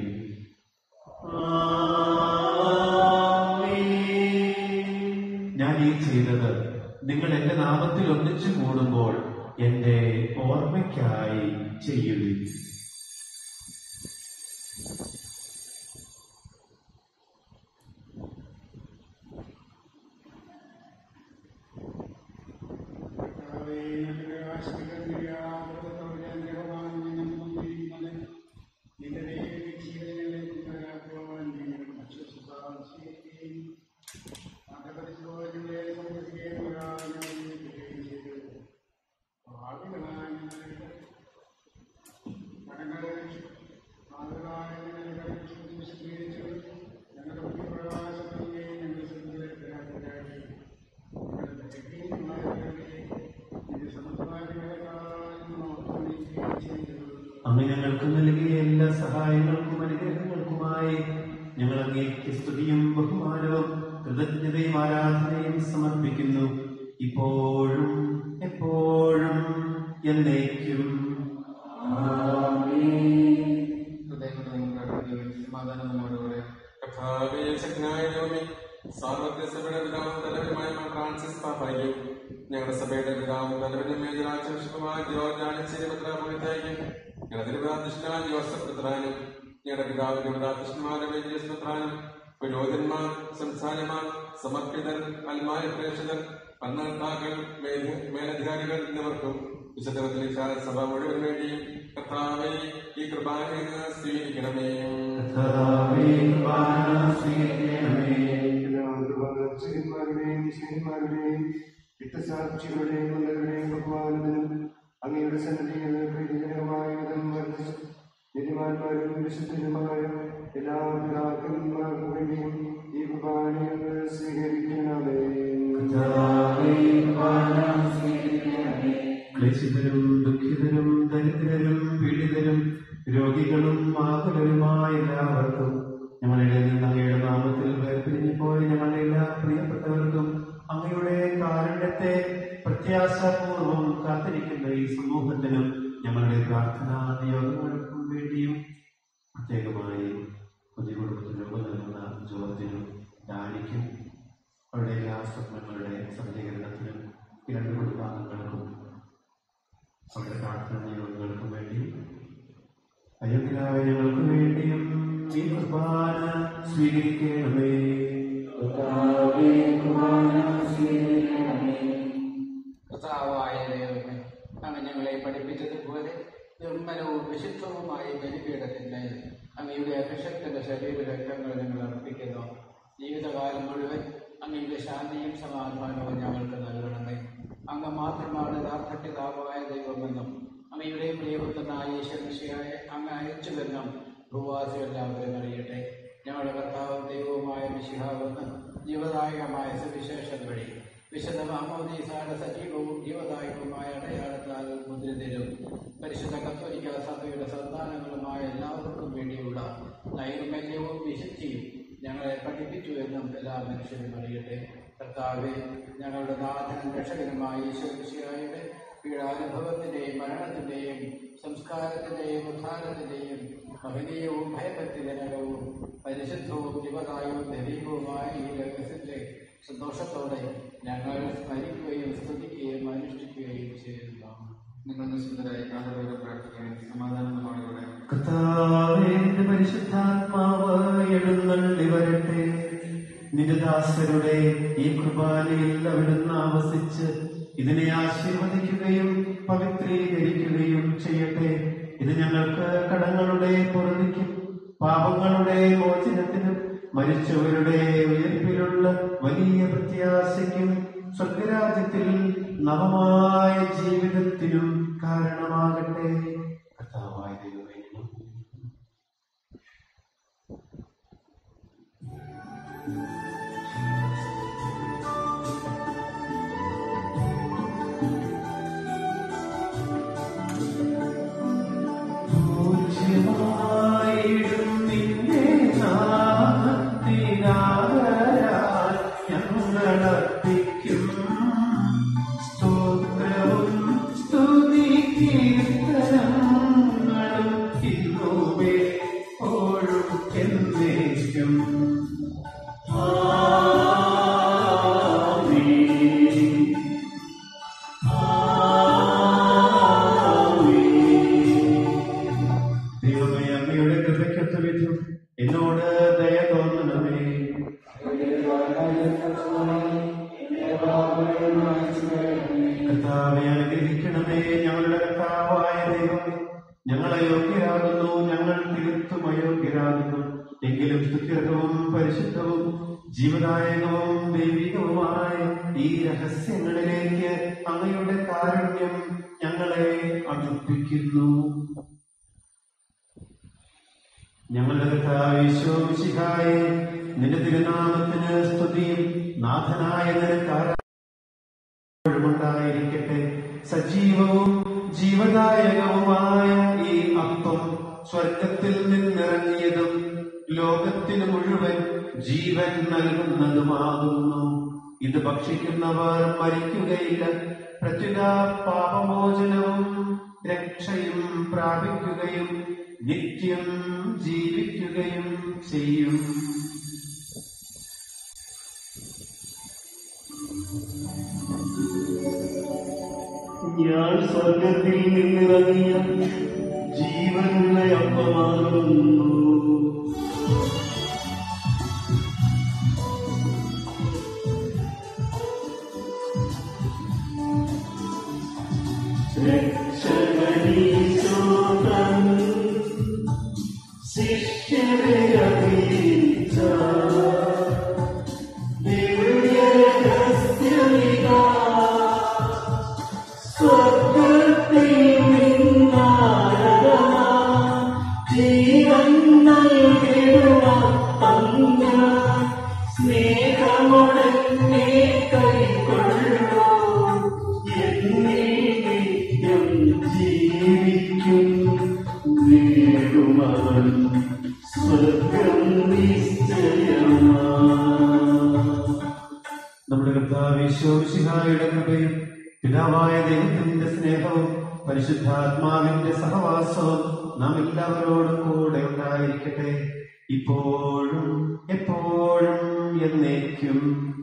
ഞാൻ ഈ ചെയ്തത് നിങ്ങൾ എന്റെ നാമത്തിൽ ഒന്നിച്ചു കൂടുമ്പോൾ എന്റെ ഓർമ്മയ്ക്കായി ചെയ്യുകയും. അങ്ങ് ഞങ്ങൾക്ക് നൽകിയ എല്ലാ സഹായങ്ങൾക്കും അനുഗ്രഹങ്ങൾക്കുമായി ഞങ്ങൾ അങ്ങേക്ക് സ്തുതിയും ബഹുമാനവും കൃതജ്ഞതയും ആരാധനയും സമർപ്പിക്കുന്നു, ഇപ്പോഴും എപ്പോഴും എന്നേക്കും. സമാധാനം നമ്മോടുകൂടെ. കർത്താവേ, ശക്തനായ ദൈവമേ, സാർവത്രികസഭയുടെ പിതാവും തലവനുമായ ഫ്രാൻസിസ് പാപ്പായും ഞങ്ങളുടെ സഭയുടെ പിതാവും തലവനും മേജരാചരിഷുമായ ജോർജ് ആലഞ്ചേരി മെത്രാപ്പൊലീത്തായും ഞങ്ങളുടെ തിരുവിതാധ്യക്ഷനായ ജോസഫ് മെത്രാനും ഞങ്ങളുടെ പിതാവ് തിരുവിതാധ്യക്ഷന്മാരുടെ മേജേസ് മെത്രാനും പുരോഹിതന്മാർ, സംസ്ഥാനമാർ, സമർപ്പിതർ, അൽമായ പ്രേക്ഷകർ, പന്നർത്താക്കൾ, മേലധികാരികൾ എന്നിവർക്കും വിശുദ്ധ സഭ മുഴുവൻ വേണ്ടിയും കർത്താവേ ഈ കൃപാനെ സ്വീകരിക്കണമേ. രുടെയും ശ്രീമാരുടെയും രക്തസാക്ഷികളുടെയും മന്ദരുടെയും ബഹുമാനത്തിനും അങ്ങയുടെ സന്നിധിയിൽ പ്രീതിജനകമായ വിധം വർദ്ധിച്ചു നീതിമാന്മാരും വിശുദ്ധരുമായ എല്ലാ പിതാക്കന്മാർക്കും വേണ്ടിയും ഈ കുർബാനയെ സ്വീകരിക്കണമേ. ക്ലേശിതരും ദുഃഖിതരും ദരിദ്രരും പീഡിതരും രോഗികളും ആകുലരുമായ എല്ലാവർക്കും ഞങ്ങളുടെ അങ്ങയുടെ നാമത്തിൽ വേർപിരിഞ്ഞു പോയ ഞങ്ങളുടെ എല്ലാ പ്രിയപ്പെട്ടവർക്കും അങ്ങയുടെ കാരുണ്യത്തെ പ്രത്യാശാപൂർവം കാത്തിരിക്കുന്ന ഈ സമൂഹത്തിനും ഞങ്ങളുടെ പ്രാർത്ഥനാ നിയോഗങ്ങൾക്കും വേണ്ടിയും പ്രത്യേകമായി പുതിയ കുടുംബത്തിന് രൂപം നൽകുന്ന ജോർജിനും ഡാനിക്കും അവരുടെ എല്ലാ സ്വപ്നങ്ങളുടെ സജ്ജീകരണത്തിനും ഈ രണ്ട് കുടുംബാംഗങ്ങൾക്കും അവരുടെ പ്രാർത്ഥനാ നിയോഗങ്ങൾക്കും വേണ്ടിയും അയോഗ്യരായ ഞങ്ങൾക്ക് വേണ്ടിയും ഈ കുർബാന സ്വീകരിക്കണമേ. കർത്താവായ ദൈവമേ, അങ്ങ് ഞങ്ങളെ പഠിപ്പിച്ചതുപോലെ നിർമ്മലവും വിശുദ്ധവുമായ ബലിപീഠത്തിന്മേൽ അങ്ങയുടെ അഭിഷക്തന്റെ ശരീരരക്തങ്ങൾ ഞങ്ങൾ അർപ്പിക്കുന്നു. ജീവിതകാലം മുഴുവൻ അങ്ങയുടെ ശാന്തിയും സമാധാനവും ഞങ്ങൾക്ക് നൽകണമേ. അങ്ങ് മാത്രമാണ് യഥാർത്ഥപിതാവായ ദൈവമെന്നും അങ്ങയുടെ പ്രിയപുത്രനായ യേശുമിശിഹായെ അങ്ങ് അയച്ചുവെന്നും ഭൂവാസി എല്ലാവരും അറിയട്ടെ. ഞങ്ങളുടെ കർത്താവും ദൈവവുമായ മിശിഹാവെന്ന് ജീവദായകമായ സുവിശേഷം വഴി വിശുദ്ധ മാമോദീസയുടെ സജീവവും ജീവദായകവുമായ അടയാളത്താൽ മുദ്രിതരും പരിശുദ്ധ കത്തോലിക്ക സഭയുടെ സന്താനങ്ങളുമായ എല്ലാവർക്കും വേണ്ടിയുള്ള നൈർമല്യവും വിശുദ്ധിയും ഞങ്ങളെ പഠിപ്പിച്ചു എന്നും എല്ലാ മനുഷ്യരും അറിയട്ടെ. കർത്താവെ, ഞങ്ങളുടെ നാഥനും രക്ഷകനുമായ യേശുമിശിഹായുടെ പീഡാനുഭവത്തിന്റെയും മരണത്തിന്റെയും സംസ്കാരത്തിന്റെയും ഉദ്ധാനത്തിന്റെയും മഹനീയവും ഭയഭക്തിജനകവും പരിശുദ്ധവും ജീവദായകവും ദൈവികവുമായ ഈ രഹസ്യത്തെ സന്തോഷത്തോടെ ഞങ്ങൾ സ്മരിക്കുകയും സ്തുതിക്കുകയും അനുഷ്ഠിക്കുകയും ചെയ്യുന്നു. നിങ്ങൾ നിശ്ചിതരായി കാതലോടെ പ്രാർത്ഥിക്കുകയും സമാധാനത്തോടെ കർത്താവേ, പരിശുദ്ധാത്മാവ് എഴുന്നള്ളി വരട്ടെ. നിജദാസരുടെ ഈ കുർബാനയിൽ അവിടുന്ന് ആവസിച്ച് ഇതിനെ ആശീർവദിക്കുകയും പവിത്രീകരിക്കുകയും ചെയ്യട്ടെ. ഇത് ഞങ്ങൾക്ക് കടങ്ങളുടെ പൊറുതിക്കും പാപങ്ങളുടെ മോചനത്തിനും മരിച്ചവരുടെ ഉയർപ്പിലുള്ള വലിയ പ്രത്യാശയ്ക്കും സ്വർഗരാജ്യത്തിൽ നവമായ ജീവിതത്തിനും കാരണമാകട്ടെ. കർത്താവായ ദൈവമേ, പൂജ്യമായിടും നിന്റെ നാമത്തിനാദരാൽ ഞങ്ങളർപ്പിക്കും സ്തോത്രവും സ്തുതി കീർത്തനങ്ങളും ഇന്നുമേ ഓഴും എന്നേക്കും. ദൈവമേ, അങ്ങയുടെ കൃപയ്ക്കൊത്ത വിധം എന്നോട് ദയ തോന്നണമേ. കർത്താവെ, അനുഗ്രഹിക്കണമേ. ഞങ്ങളുടെ കർത്താവായ ദൈവമേ, ഞങ്ങൾ അയോഗ്യരാകുന്നു, ഞങ്ങൾ തീർത്തും അയോഗ്യരാകുന്നു. എങ്കിലും സ്തുത്യർഹവും പരിശുദ്ധവും ജീവദായകവും ദൈവികവുമായ ഈ രഹസ്യങ്ങളിലേക്ക് അങ്ങയുടെ കാരുണ്യം ഞങ്ങളെ അടുപ്പിക്കുന്നു. ഞങ്ങളുടെ കർത്താവേ യേശുമിശിഹായേ, നിന്റെ തിരുനാമത്തിന് സ്തുതിയും നാഥനായ നിനക്കാരുണ്ടായിരിക്കട്ടെ. സജീവവും ജീവദായകവുമായ ഈ അപ്പം സ്വർഗത്തിൽ നിന്നിറങ്ങിയതും ലോകത്തിന് മുഴുവൻ ജീവൻ നൽകുന്നതുമാകുന്നു. ഇത് ഭക്ഷിക്കുന്നവർ മരിക്കുകയില്ല, പ്രത്യുത പാപമോചനവും രക്ഷയും പ്രാപിക്കുകയും നിത്യം ജീവിക്കുകയും ചെയ്യും. ഞാൻ സ്വർഗത്തിൽ നിന്നിറങ്ങിയ ജീവനുള്ള അപ്പമാകുന്നു. രക്ഷകനീശോതൻ ശിഷ്യരെ അറിയിച്ച ദിവ്യരഹസ്യമിതാ സ്വർഗത്തിൽ നിന്നാരദമാ ജീവൻ നൽകിടുക അങ്ങ് സ്നേഹമുടനെ കൈക്കൊള്ളൂ. എന്നിൽ ജീവിക്കും നേടുമവൻ സ്വർഗം നിശ്ചയമാ. നമ്മുടെ കർത്താവ് ഈശോമിശിഹായുടെ കൃപയും പിതാവായ ദൈവത്തിന്റെ സ്നേഹവും പരിശുദ്ധാത്മാവിന്റെ സഹവാസവും നാം എല്ലാവരോടും കൂടെ ഉണ്ടായിരിക്കട്ടെ, ഇപ്പോഴും എപ്പോഴും എന്നേക്കും.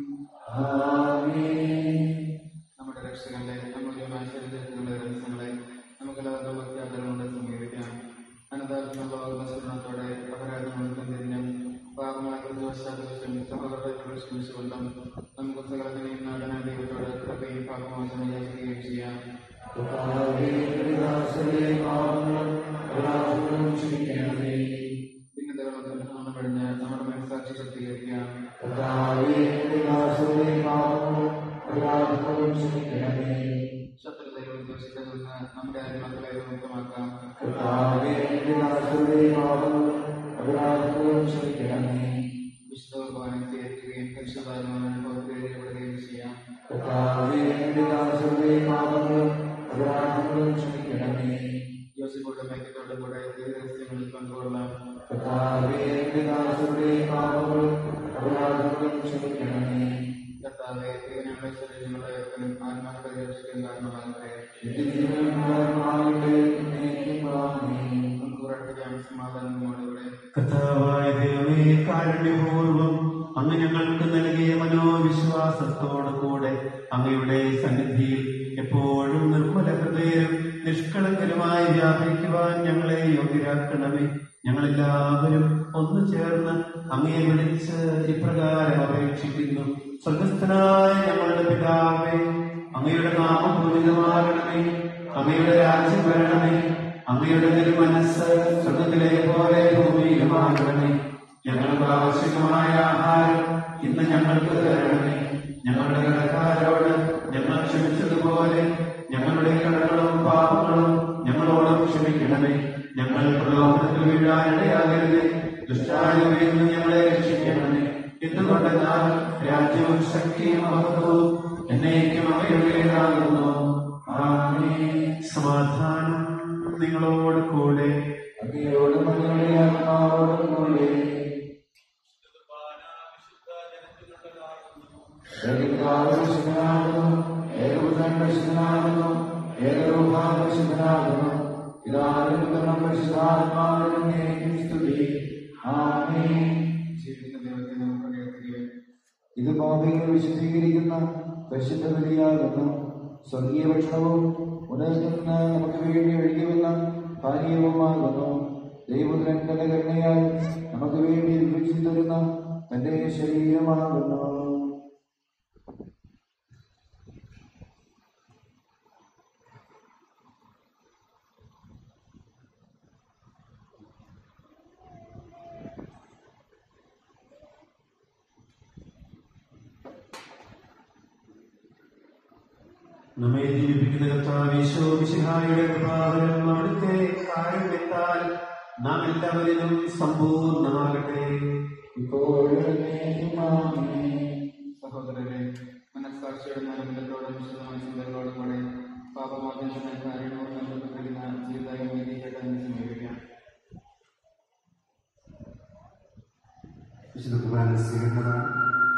നമ്മുടെ രക്ഷകന്റെ അമൂല്യമായ ശരീരത്തിലുള്ള രഹസ്യങ്ങളെ നമുക്കെല്ലാവർക്കും ഭക്തിയാദരങ്ങളോടെ സമീപിക്കാം. അനന്തരത്തോടെ അപരാധങ്ങളും തിരിഞ്ഞും പാപമായ ദോഷാദോഷം സഹോദരങ്ങളെ ക്ഷമിച്ചുകൊണ്ടും നമുക്ക് സകലത്തിനെയും നാടനായ ദൈവത്തോട് കൃപയും പാപമോചനം യാചിക്കുകയും ചെയ്യാം. ഭിന്നതകളൊക്കെ കഴിഞ്ഞ് നമ്മുടെ മനസ്സാക്ഷി ശക്തീകരിക്കാം. ശത്രുതയും ദോഷത്തിൽ നിന്ന് നമ്മുടെ ആത്മാക്കളെ മുക്തമാക്കാം. വിശുദ്ധ കുർബാന സ്വീകരിക്കുകയും പരിശുദ്ധാത്മാവിനെ അനുഭവപ്പെടുകയും ചെയ്യാം. യോസിപ്പോടെ മൈക്കത്തോടും കൂടെ രഹസ്യങ്ങളിൽ പങ്കുകൊള്ളാം. കർത്താവേ, ഞങ്ങളുടെ ശരീരങ്ങളെ ആത്മാക്കളെ രക്ഷിക്കാൻ കാരണമാകട്ടെ. സമാധാനത്തോടെ കർത്താവായ ദൈവമേ, കാരുണ്യപൂർവ്വം അങ്ങ് ഞങ്ങൾക്ക് നൽകിയ മനോവിശ്വാസത്തോടു കൂടെ അങ്ങയുടെ സന്നിധിയിൽ എപ്പോഴും നിർമ്മല ഹൃദയരും നിഷ്കളങ്കരുമായി വ്യാപരിക്കുവാൻ ഞങ്ങളെ യോഗ്യരാക്കണമേ. ഞങ്ങളെല്ലാവരും ഒന്നു ചേർന്ന് അങ്ങയെ വിളിച്ച് ഇപ്രകാരം അപേക്ഷിക്കുന്നു. സ്വർഗസ്ഥനായ ഞങ്ങളുടെ പിതാവേ, അങ്ങയുടെ നാമം പൂജിതമാകണമേ. അങ്ങയുടെ രാജ്യം വരണമേ. അങ്ങയുടെ മനസ്സ് സ്വർഗത്തിലെ പോലെ ഭൂമിയിലുമാകണമേ. ഞങ്ങൾക്ക് ആവശ്യമായ ആഹാരം ഇന്ന് ഞങ്ങൾക്ക് തരണമേ. ഞങ്ങളുടെ കടക്കാരോട് ഞങ്ങൾ ക്ഷമിച്ചതുപോലെ ഞങ്ങളുടെ കടങ്ങളും പാപങ്ങളും ഞങ്ങളോടും ക്ഷമിക്കണമേ. ഞങ്ങൾ പ്രലോഭനത്തിൽ വീഴാനിടയാകരുത്, ദുഷ്ടാരൂപിൽ നിന്ന് ഞങ്ങളെ രക്ഷിക്കണമേ. എന്തുകൊണ്ടെന്നാൽ രാജ്യവും ശക്തിയും മഹത്വവും എന്നേക്കും അങ്ങയുടേതാകുന്നു. ആമേൻ. സമാധാനം നിങ്ങളോട് കൂടെ. ഇത് പാപികൾ വിശുദ്ധീകരിക്കുന്ന പരിശുദ്ധ ബലിയാകുന്നു. സ്വർഗീയ ഭക്ഷണവും ഉണർത്തുന്ന നമുക്ക് വേണ്ടി ഒഴുകിവന്ന പാനീയവുമാകുന്നു. ദൈവപുത്രൻ തന്റെ കരുണയാൽ നമുക്ക് വേണ്ടി വിഭജിച്ചു തരുന്ന തന്റെ ശരീരമാകുന്നു. നമ്മെ ജീവിപ്പിക്കുന്ന കർത്താവ് ഈശോമിശിഹായുടെ കൃപാവരം അവിടുത്തെ കാരുണ്യത്താൽ നാം എല്ലാവരിലും സമ്പൂർണ്ണമാകട്ടെ. സഹോദരരെ, മനസ്സാക്ഷിയുടെ നരമ്പത്തോടും വിശദമായ ചിന്തകളോടും കൂടെ പാപമോചനത്തിനായി കാര്യങ്ങളോട് ബന്ധപ്പെട്ടിരിക്കുന്ന ജീവിതത്തെ സമീപിക്കാം. വിശുദ്ധ കുർബാന സ്വീകരണമാണ്.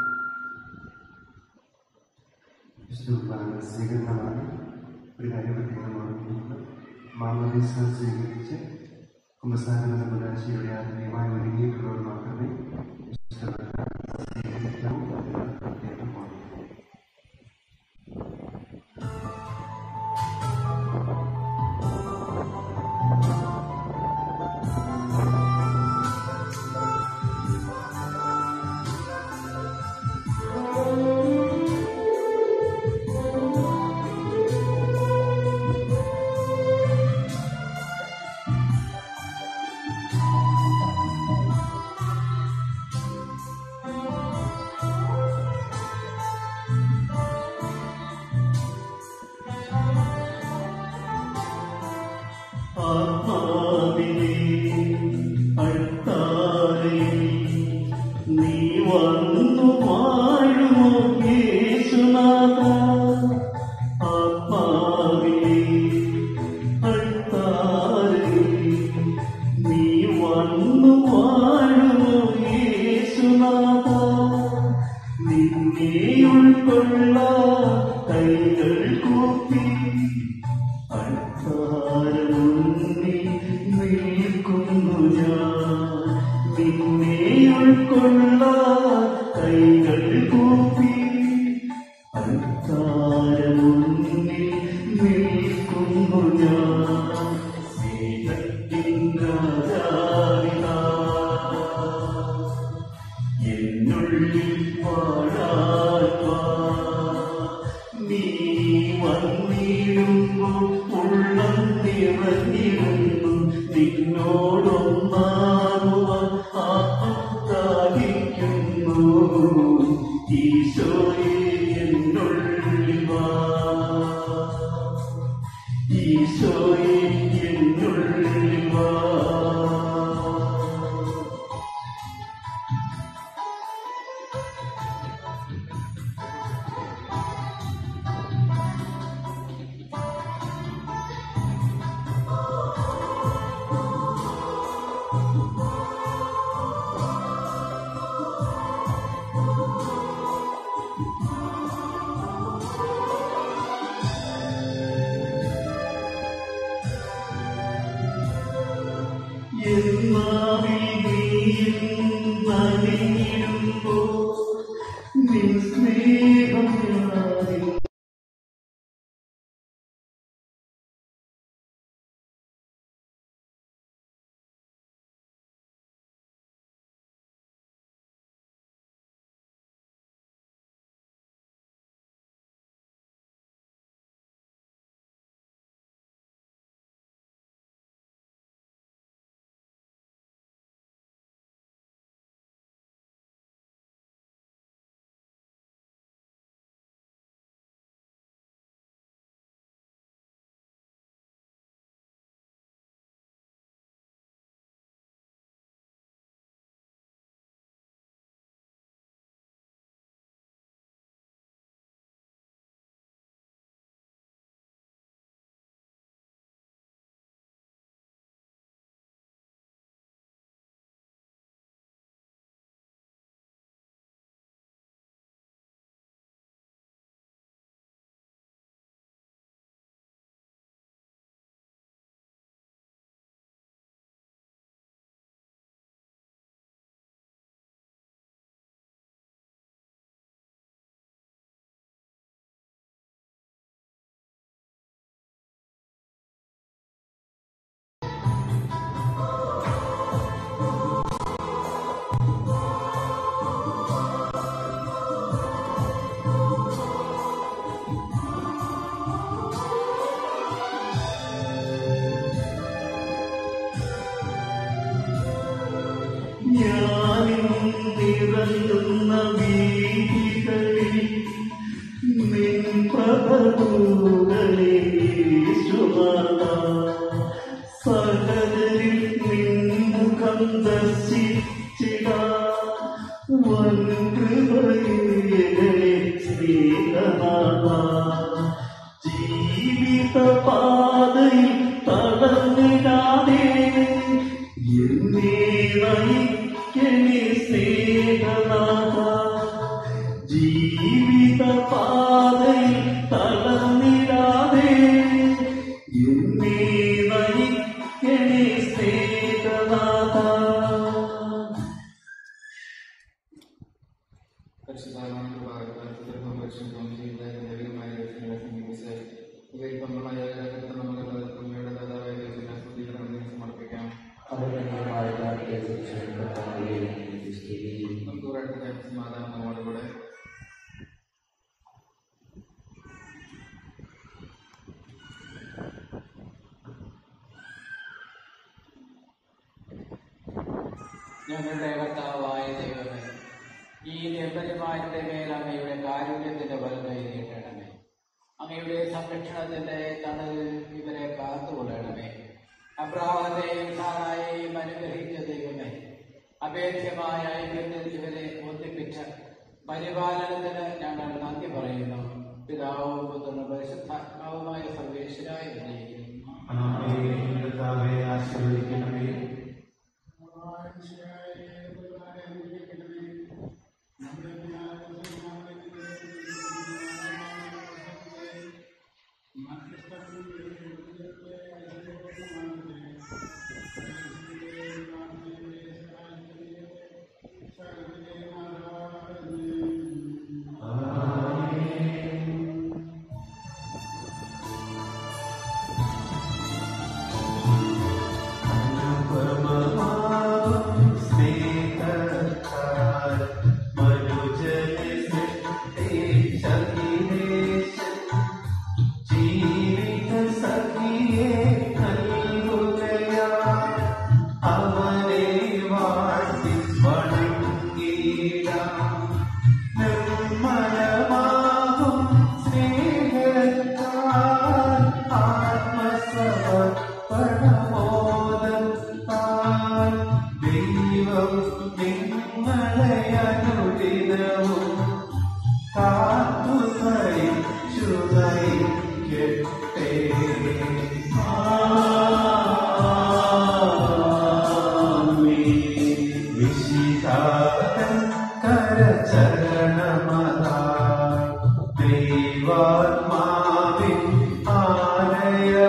വിശുദ്ധ കുർബാന സ്വീകരണമാണ്. ഒരു കാര്യം പ്രത്യേകമാണ്. മാമോദീസ സ്വീകരിച്ച് കുമ്പസാരമെന്ന കുദാശയുടെ ആത്മീയമായി ഒരുങ്ങിയിട്ടുള്ളവർ മാത്രമേ വിശുദ്ധ കുർബാന സ്വീകരിക്കാവൂ എന്ന് പ്രത്യേകം ഓർമ്മിക്കുന്നു. ഉള്ളം നിറഞ്ഞിരുന്നു നിന്നോടൊന്നാകുവാൻ ആത്മാഹിക്കുന്നു ഈശോയെ എന്നുള്ളിൽ വാ ഈശോയെ എന്നുള്ളിൽ വാ എന്നാവിൽ നീയിടുമ്പോ നിൻ സ്നേഹം ഞാനിൽ നിറഞ്ഞുന്ന വീതികളിൽ നിൻ പ്രഭുകളെ സകലരിൽ നിൻ മുഖം ദർശിച്ചിടാൻ വൻകൃപയെ സ്നേഹനാഥാ ജീവിതപാതയിൽ തളർന്നിടാതെ എന്നെ നയിക്കണേ സ്നേഹനാഥാ ജീവിതപാതയിൽ തളർന്നിടാതെ എന്നെ നയിക്കണേ സ്നേഹനാഥാ. സമാധാനം നമ്മോട് കൂടെ. ഞങ്ങളുടെ കർത്താവായ ദൈവമേ, ഈ ദമ്പതിമാരുടെ മേൽ അങ്ങയുടെ കാരുണ്യത്തിന്റെ വലകൈ നീട്ടണമേ. അങ്ങയുടെ സംരക്ഷണത്തിന്റെ തണലിൽ ഇവരെ കാത്തുകൊള്ളണമേ. അബ്രാഹത്തെയും സാറായെയും അനുഗ്രഹിച്ച ദൈവമേ, അഭേദ്യമായ ഐക്യത്തിൽ ഇവരെ ഒന്നിപ്പിച്ച പരിപാലനത്തിന് ഞങ്ങൾ നന്ദി പറയുന്നു. പിതാവും പുത്രനും പരിശുദ്ധാത്മാവുമായ സർവേശ്വരായ ആശീർവദിക്കണമേ.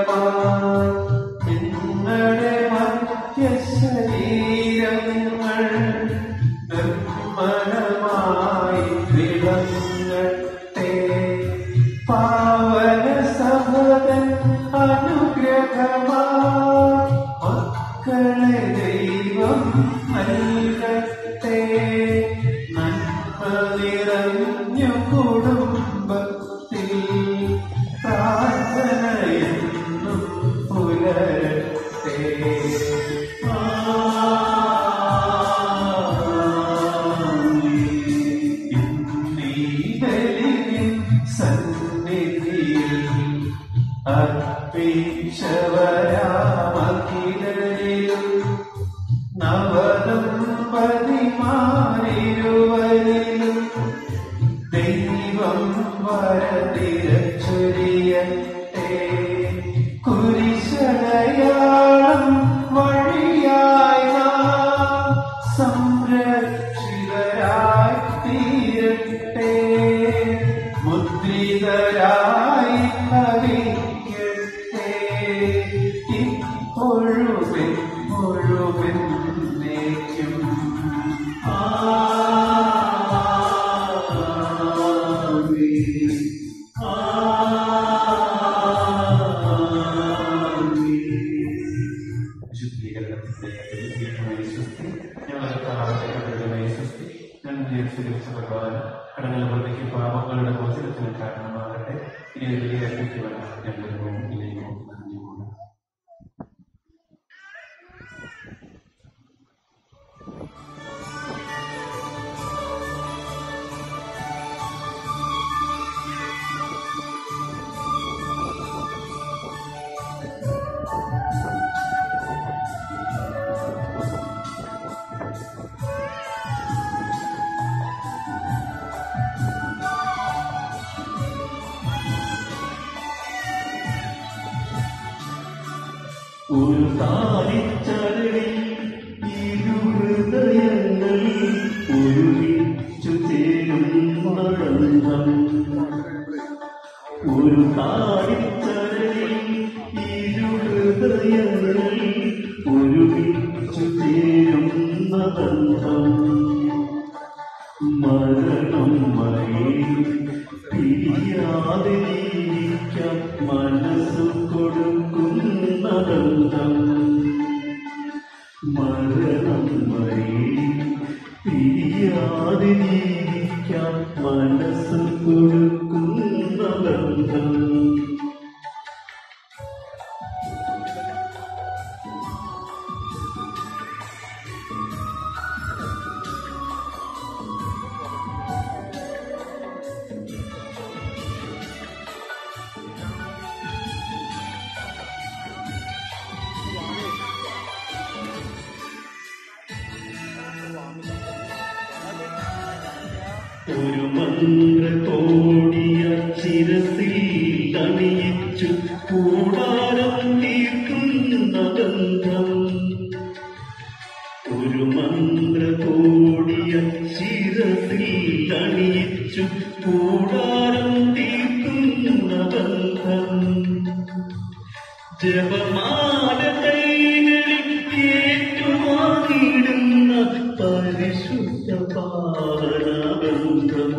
നിങ്ങളുടെ മധ്യശരീരങ്ങൾ നിർമ്മലമായി വിളങ്ങട്ടെ. പാവന സഹോദരൻ അനുഗ്രഹമാ മക്കളെ ദൈവം നൽകട്ടെ. നന്മ നിറഞ്ഞു കുടുംബത്തിൽ പ്രാർത്ഥനയെന്നും പുലരട്ടെ. സന്നിധിയിൽ അർപ്പിച്ചവരാമഖിലരിലും നവദമ്പതിമാരിരുവരിലും ദൈവം വരതിരച്ചൊരിയട്ടെ. കുരിശടയാളം വഴിയായി നാം സംരക്ഷിതരായി തീരട്ടെ. മുദ്രിതരായി ഭവിക്കട്ടെ. ഇപ്പോഴും എപ്പോഴും എന്നേക്കും. കടങ്ങളുടെ വൃത്തിക്ക് പാപങ്ങളുടെ മോചനത്തിന് കാരണമാകട്ടെ. ഇനി വലിയ അർപ്പിക്കുവാൻ ഞങ്ങളുടെ മുന്നിലേക്ക് നന്ദിയുണ്ട്. ഒരു താരിച്ചരടിൽ ഇരുഹൃദയങ്ങൾ ഒരുമിച്ചു ചേരുന്നടന്തം. ഒരു താരിച്ചരടിൽ ഇരുഹൃദയങ്ങൾ ഒരുമിച്ചു ചേരുന്നടന്തം. മരണം വരെ പിരിയാതെ ജീവിക്കാൻ മനസ്സു കൊടുക്കുന്നതന്തം. മരണം വരെ പിരിയാതെ ജീവിക്കാൻ മനസ്സു കൊടുക്കുന്നതന്തം. ഒരു മന്ത്രത്തോടിയ ശിരസിൽ അണിയിച്ചു കൂടാരം തീർക്കുന്ന ബന്ധം. ഒരു മന്ത്രത്തോടിയ ശിരസിൽ അണിയിച്ചു കൂടാരം തീർക്കുന്ന ബന്ധം. ജപമാല കൈകളിൽ ഏറ്റുവാങ്ങിടുന്ന പരിശുദ്ധ പാവനബന്ധം.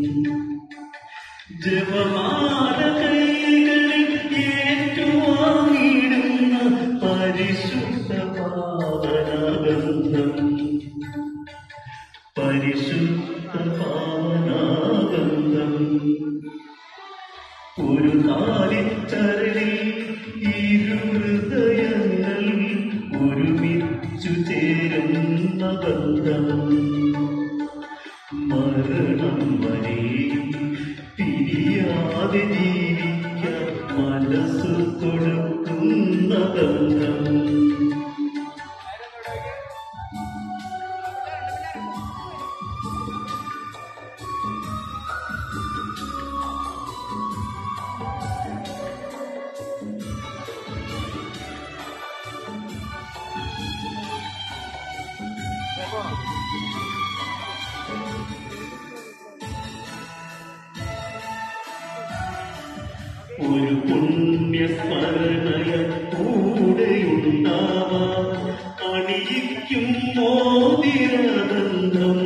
ജപമാല കൈകളിൽ ഏറ്റുവാങ്ങിടുന്ന പരിശുദ്ധ പാവനബന്ധം. പരിശുദ്ധ പാവനബന്ധം. ഒരു കാലിച്ചരടിൽ ഇരുഹൃദയങ്ങൾ ഒരുമിച്ചു ചേരുന്ന ബന്ധം. മരണം വരെ പിരിയാതെ ജീവിക്കാൻ മനസ്സു കൊടുക്കുന്ന ബന്ധം. ഒരു പുണ്യസ്മരണയ കൂടെയുണ്ടാവാം അണിയിക്കും മോതിരബന്ധം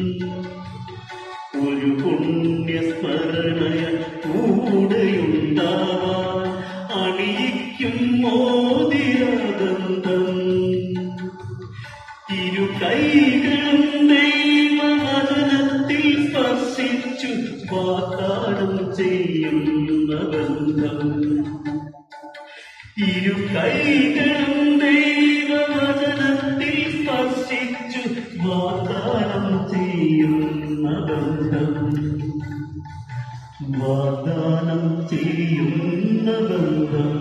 ഒരു പുണ്യസ്മരണയ കൂടെയുണ്ടാവാം അണിയിക്കും മോതിരബന്ധം ഇരു കൈകളും ദൈവവചനത്തിൽ സ്പർശിച്ചു വാഗ്ദാനം ചെയ്യുന്ന ബന്ധം ഇരു കൈകളും ദൈവവചനത്തിൽ സ്പർശിച്ചു വാഗ്ദാനം ചെയ്യുന്ന ബന്ധം വാഗ്ദാനം ചെയ്യുന്ന ബന്ധം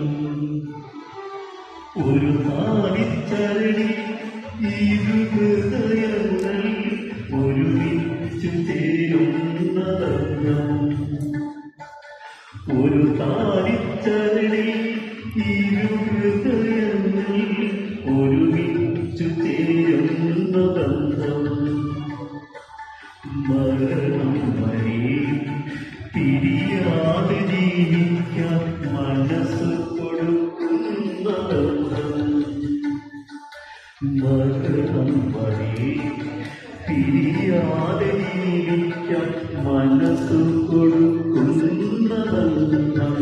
ഒരു നാളിച്ചരടി ഇരു ഹൃദയങ്ങൾ ഒരുമിച്ചു ചേരുന്ന ബന്ധം ഒരു താളിച്ചരടി ഇരു ഹൃദയങ്ങൾ ഒരുമിച്ചു ചേരുന്ന ബന്ധം മരണം വരെ പിരിയാതെ ജീവിക്കാൻ മനസ്സ് കൊടുക്കുന്ന ബന്ധം മരണം വരെ പിരിയാതെ ജീവിക്കാൻ മനസ്സ് കൊടുക്കുന്ന ബന്ധം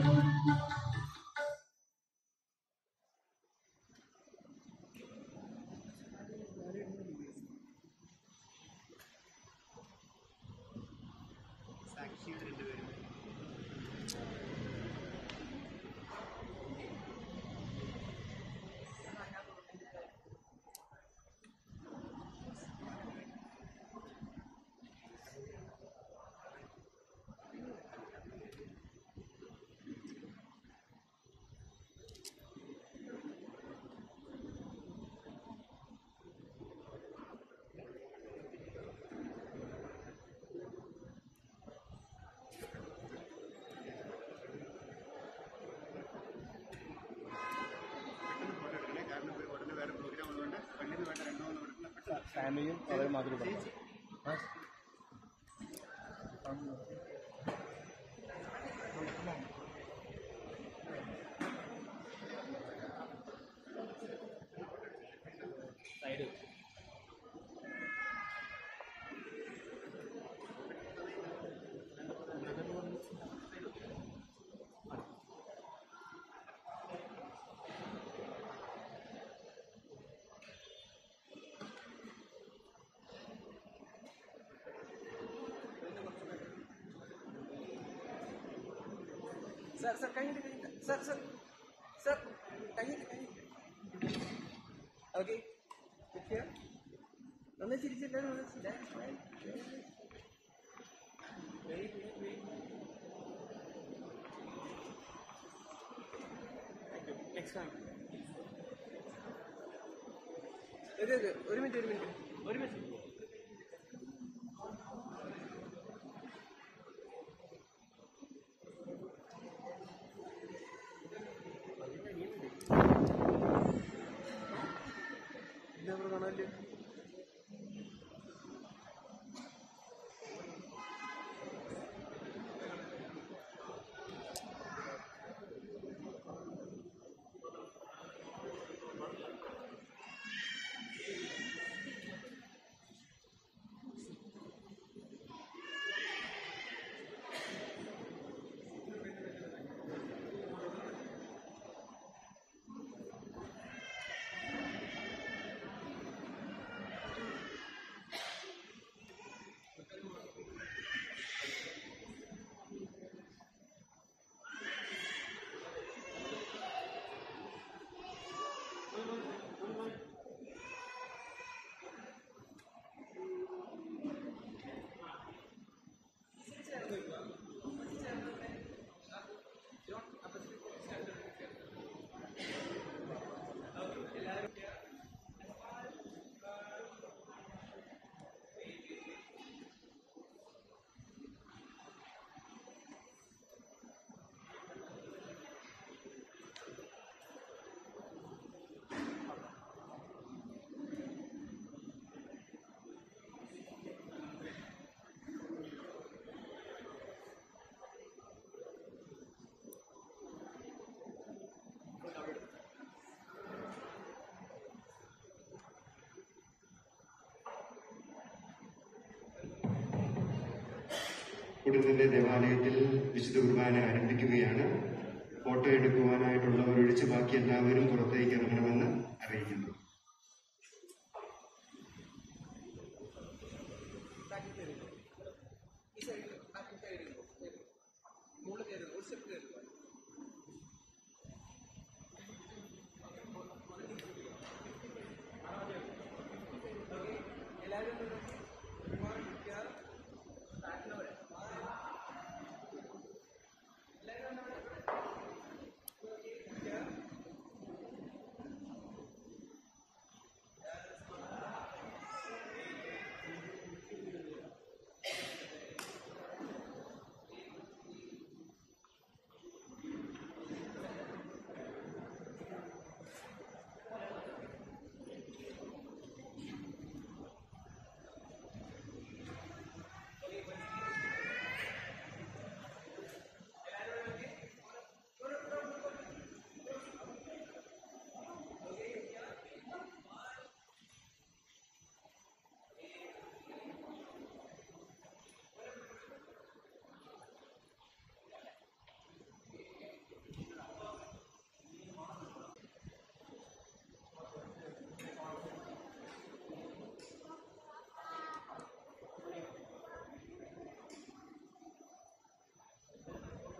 ഫാമിലിയും വളരെ മാതൃകയാണ്. Sir, കഴിഞ്ഞിട്ട് sir, കഴിഞ്ഞിട്ട്. Okay, sit here. നന്നായി ചിരിച്ചിട്ടാണ് നെക്സ്റ്റ് ടൈം. ഒരു മിനിറ്റ്. പുരോഹിതന്റെ ദേവാലയത്തിൽ വിശുദ്ധ കുർബാന ആരംഭിക്കുകയാണ്. ഫോട്ടോ എടുക്കുവാനായിട്ടുള്ളവർ ഒഴിച്ച് ബാക്കി എല്ലാവരും പുറത്തേക്ക് ഇറങ്ങണമെന്ന് അറിയിക്കുന്നു.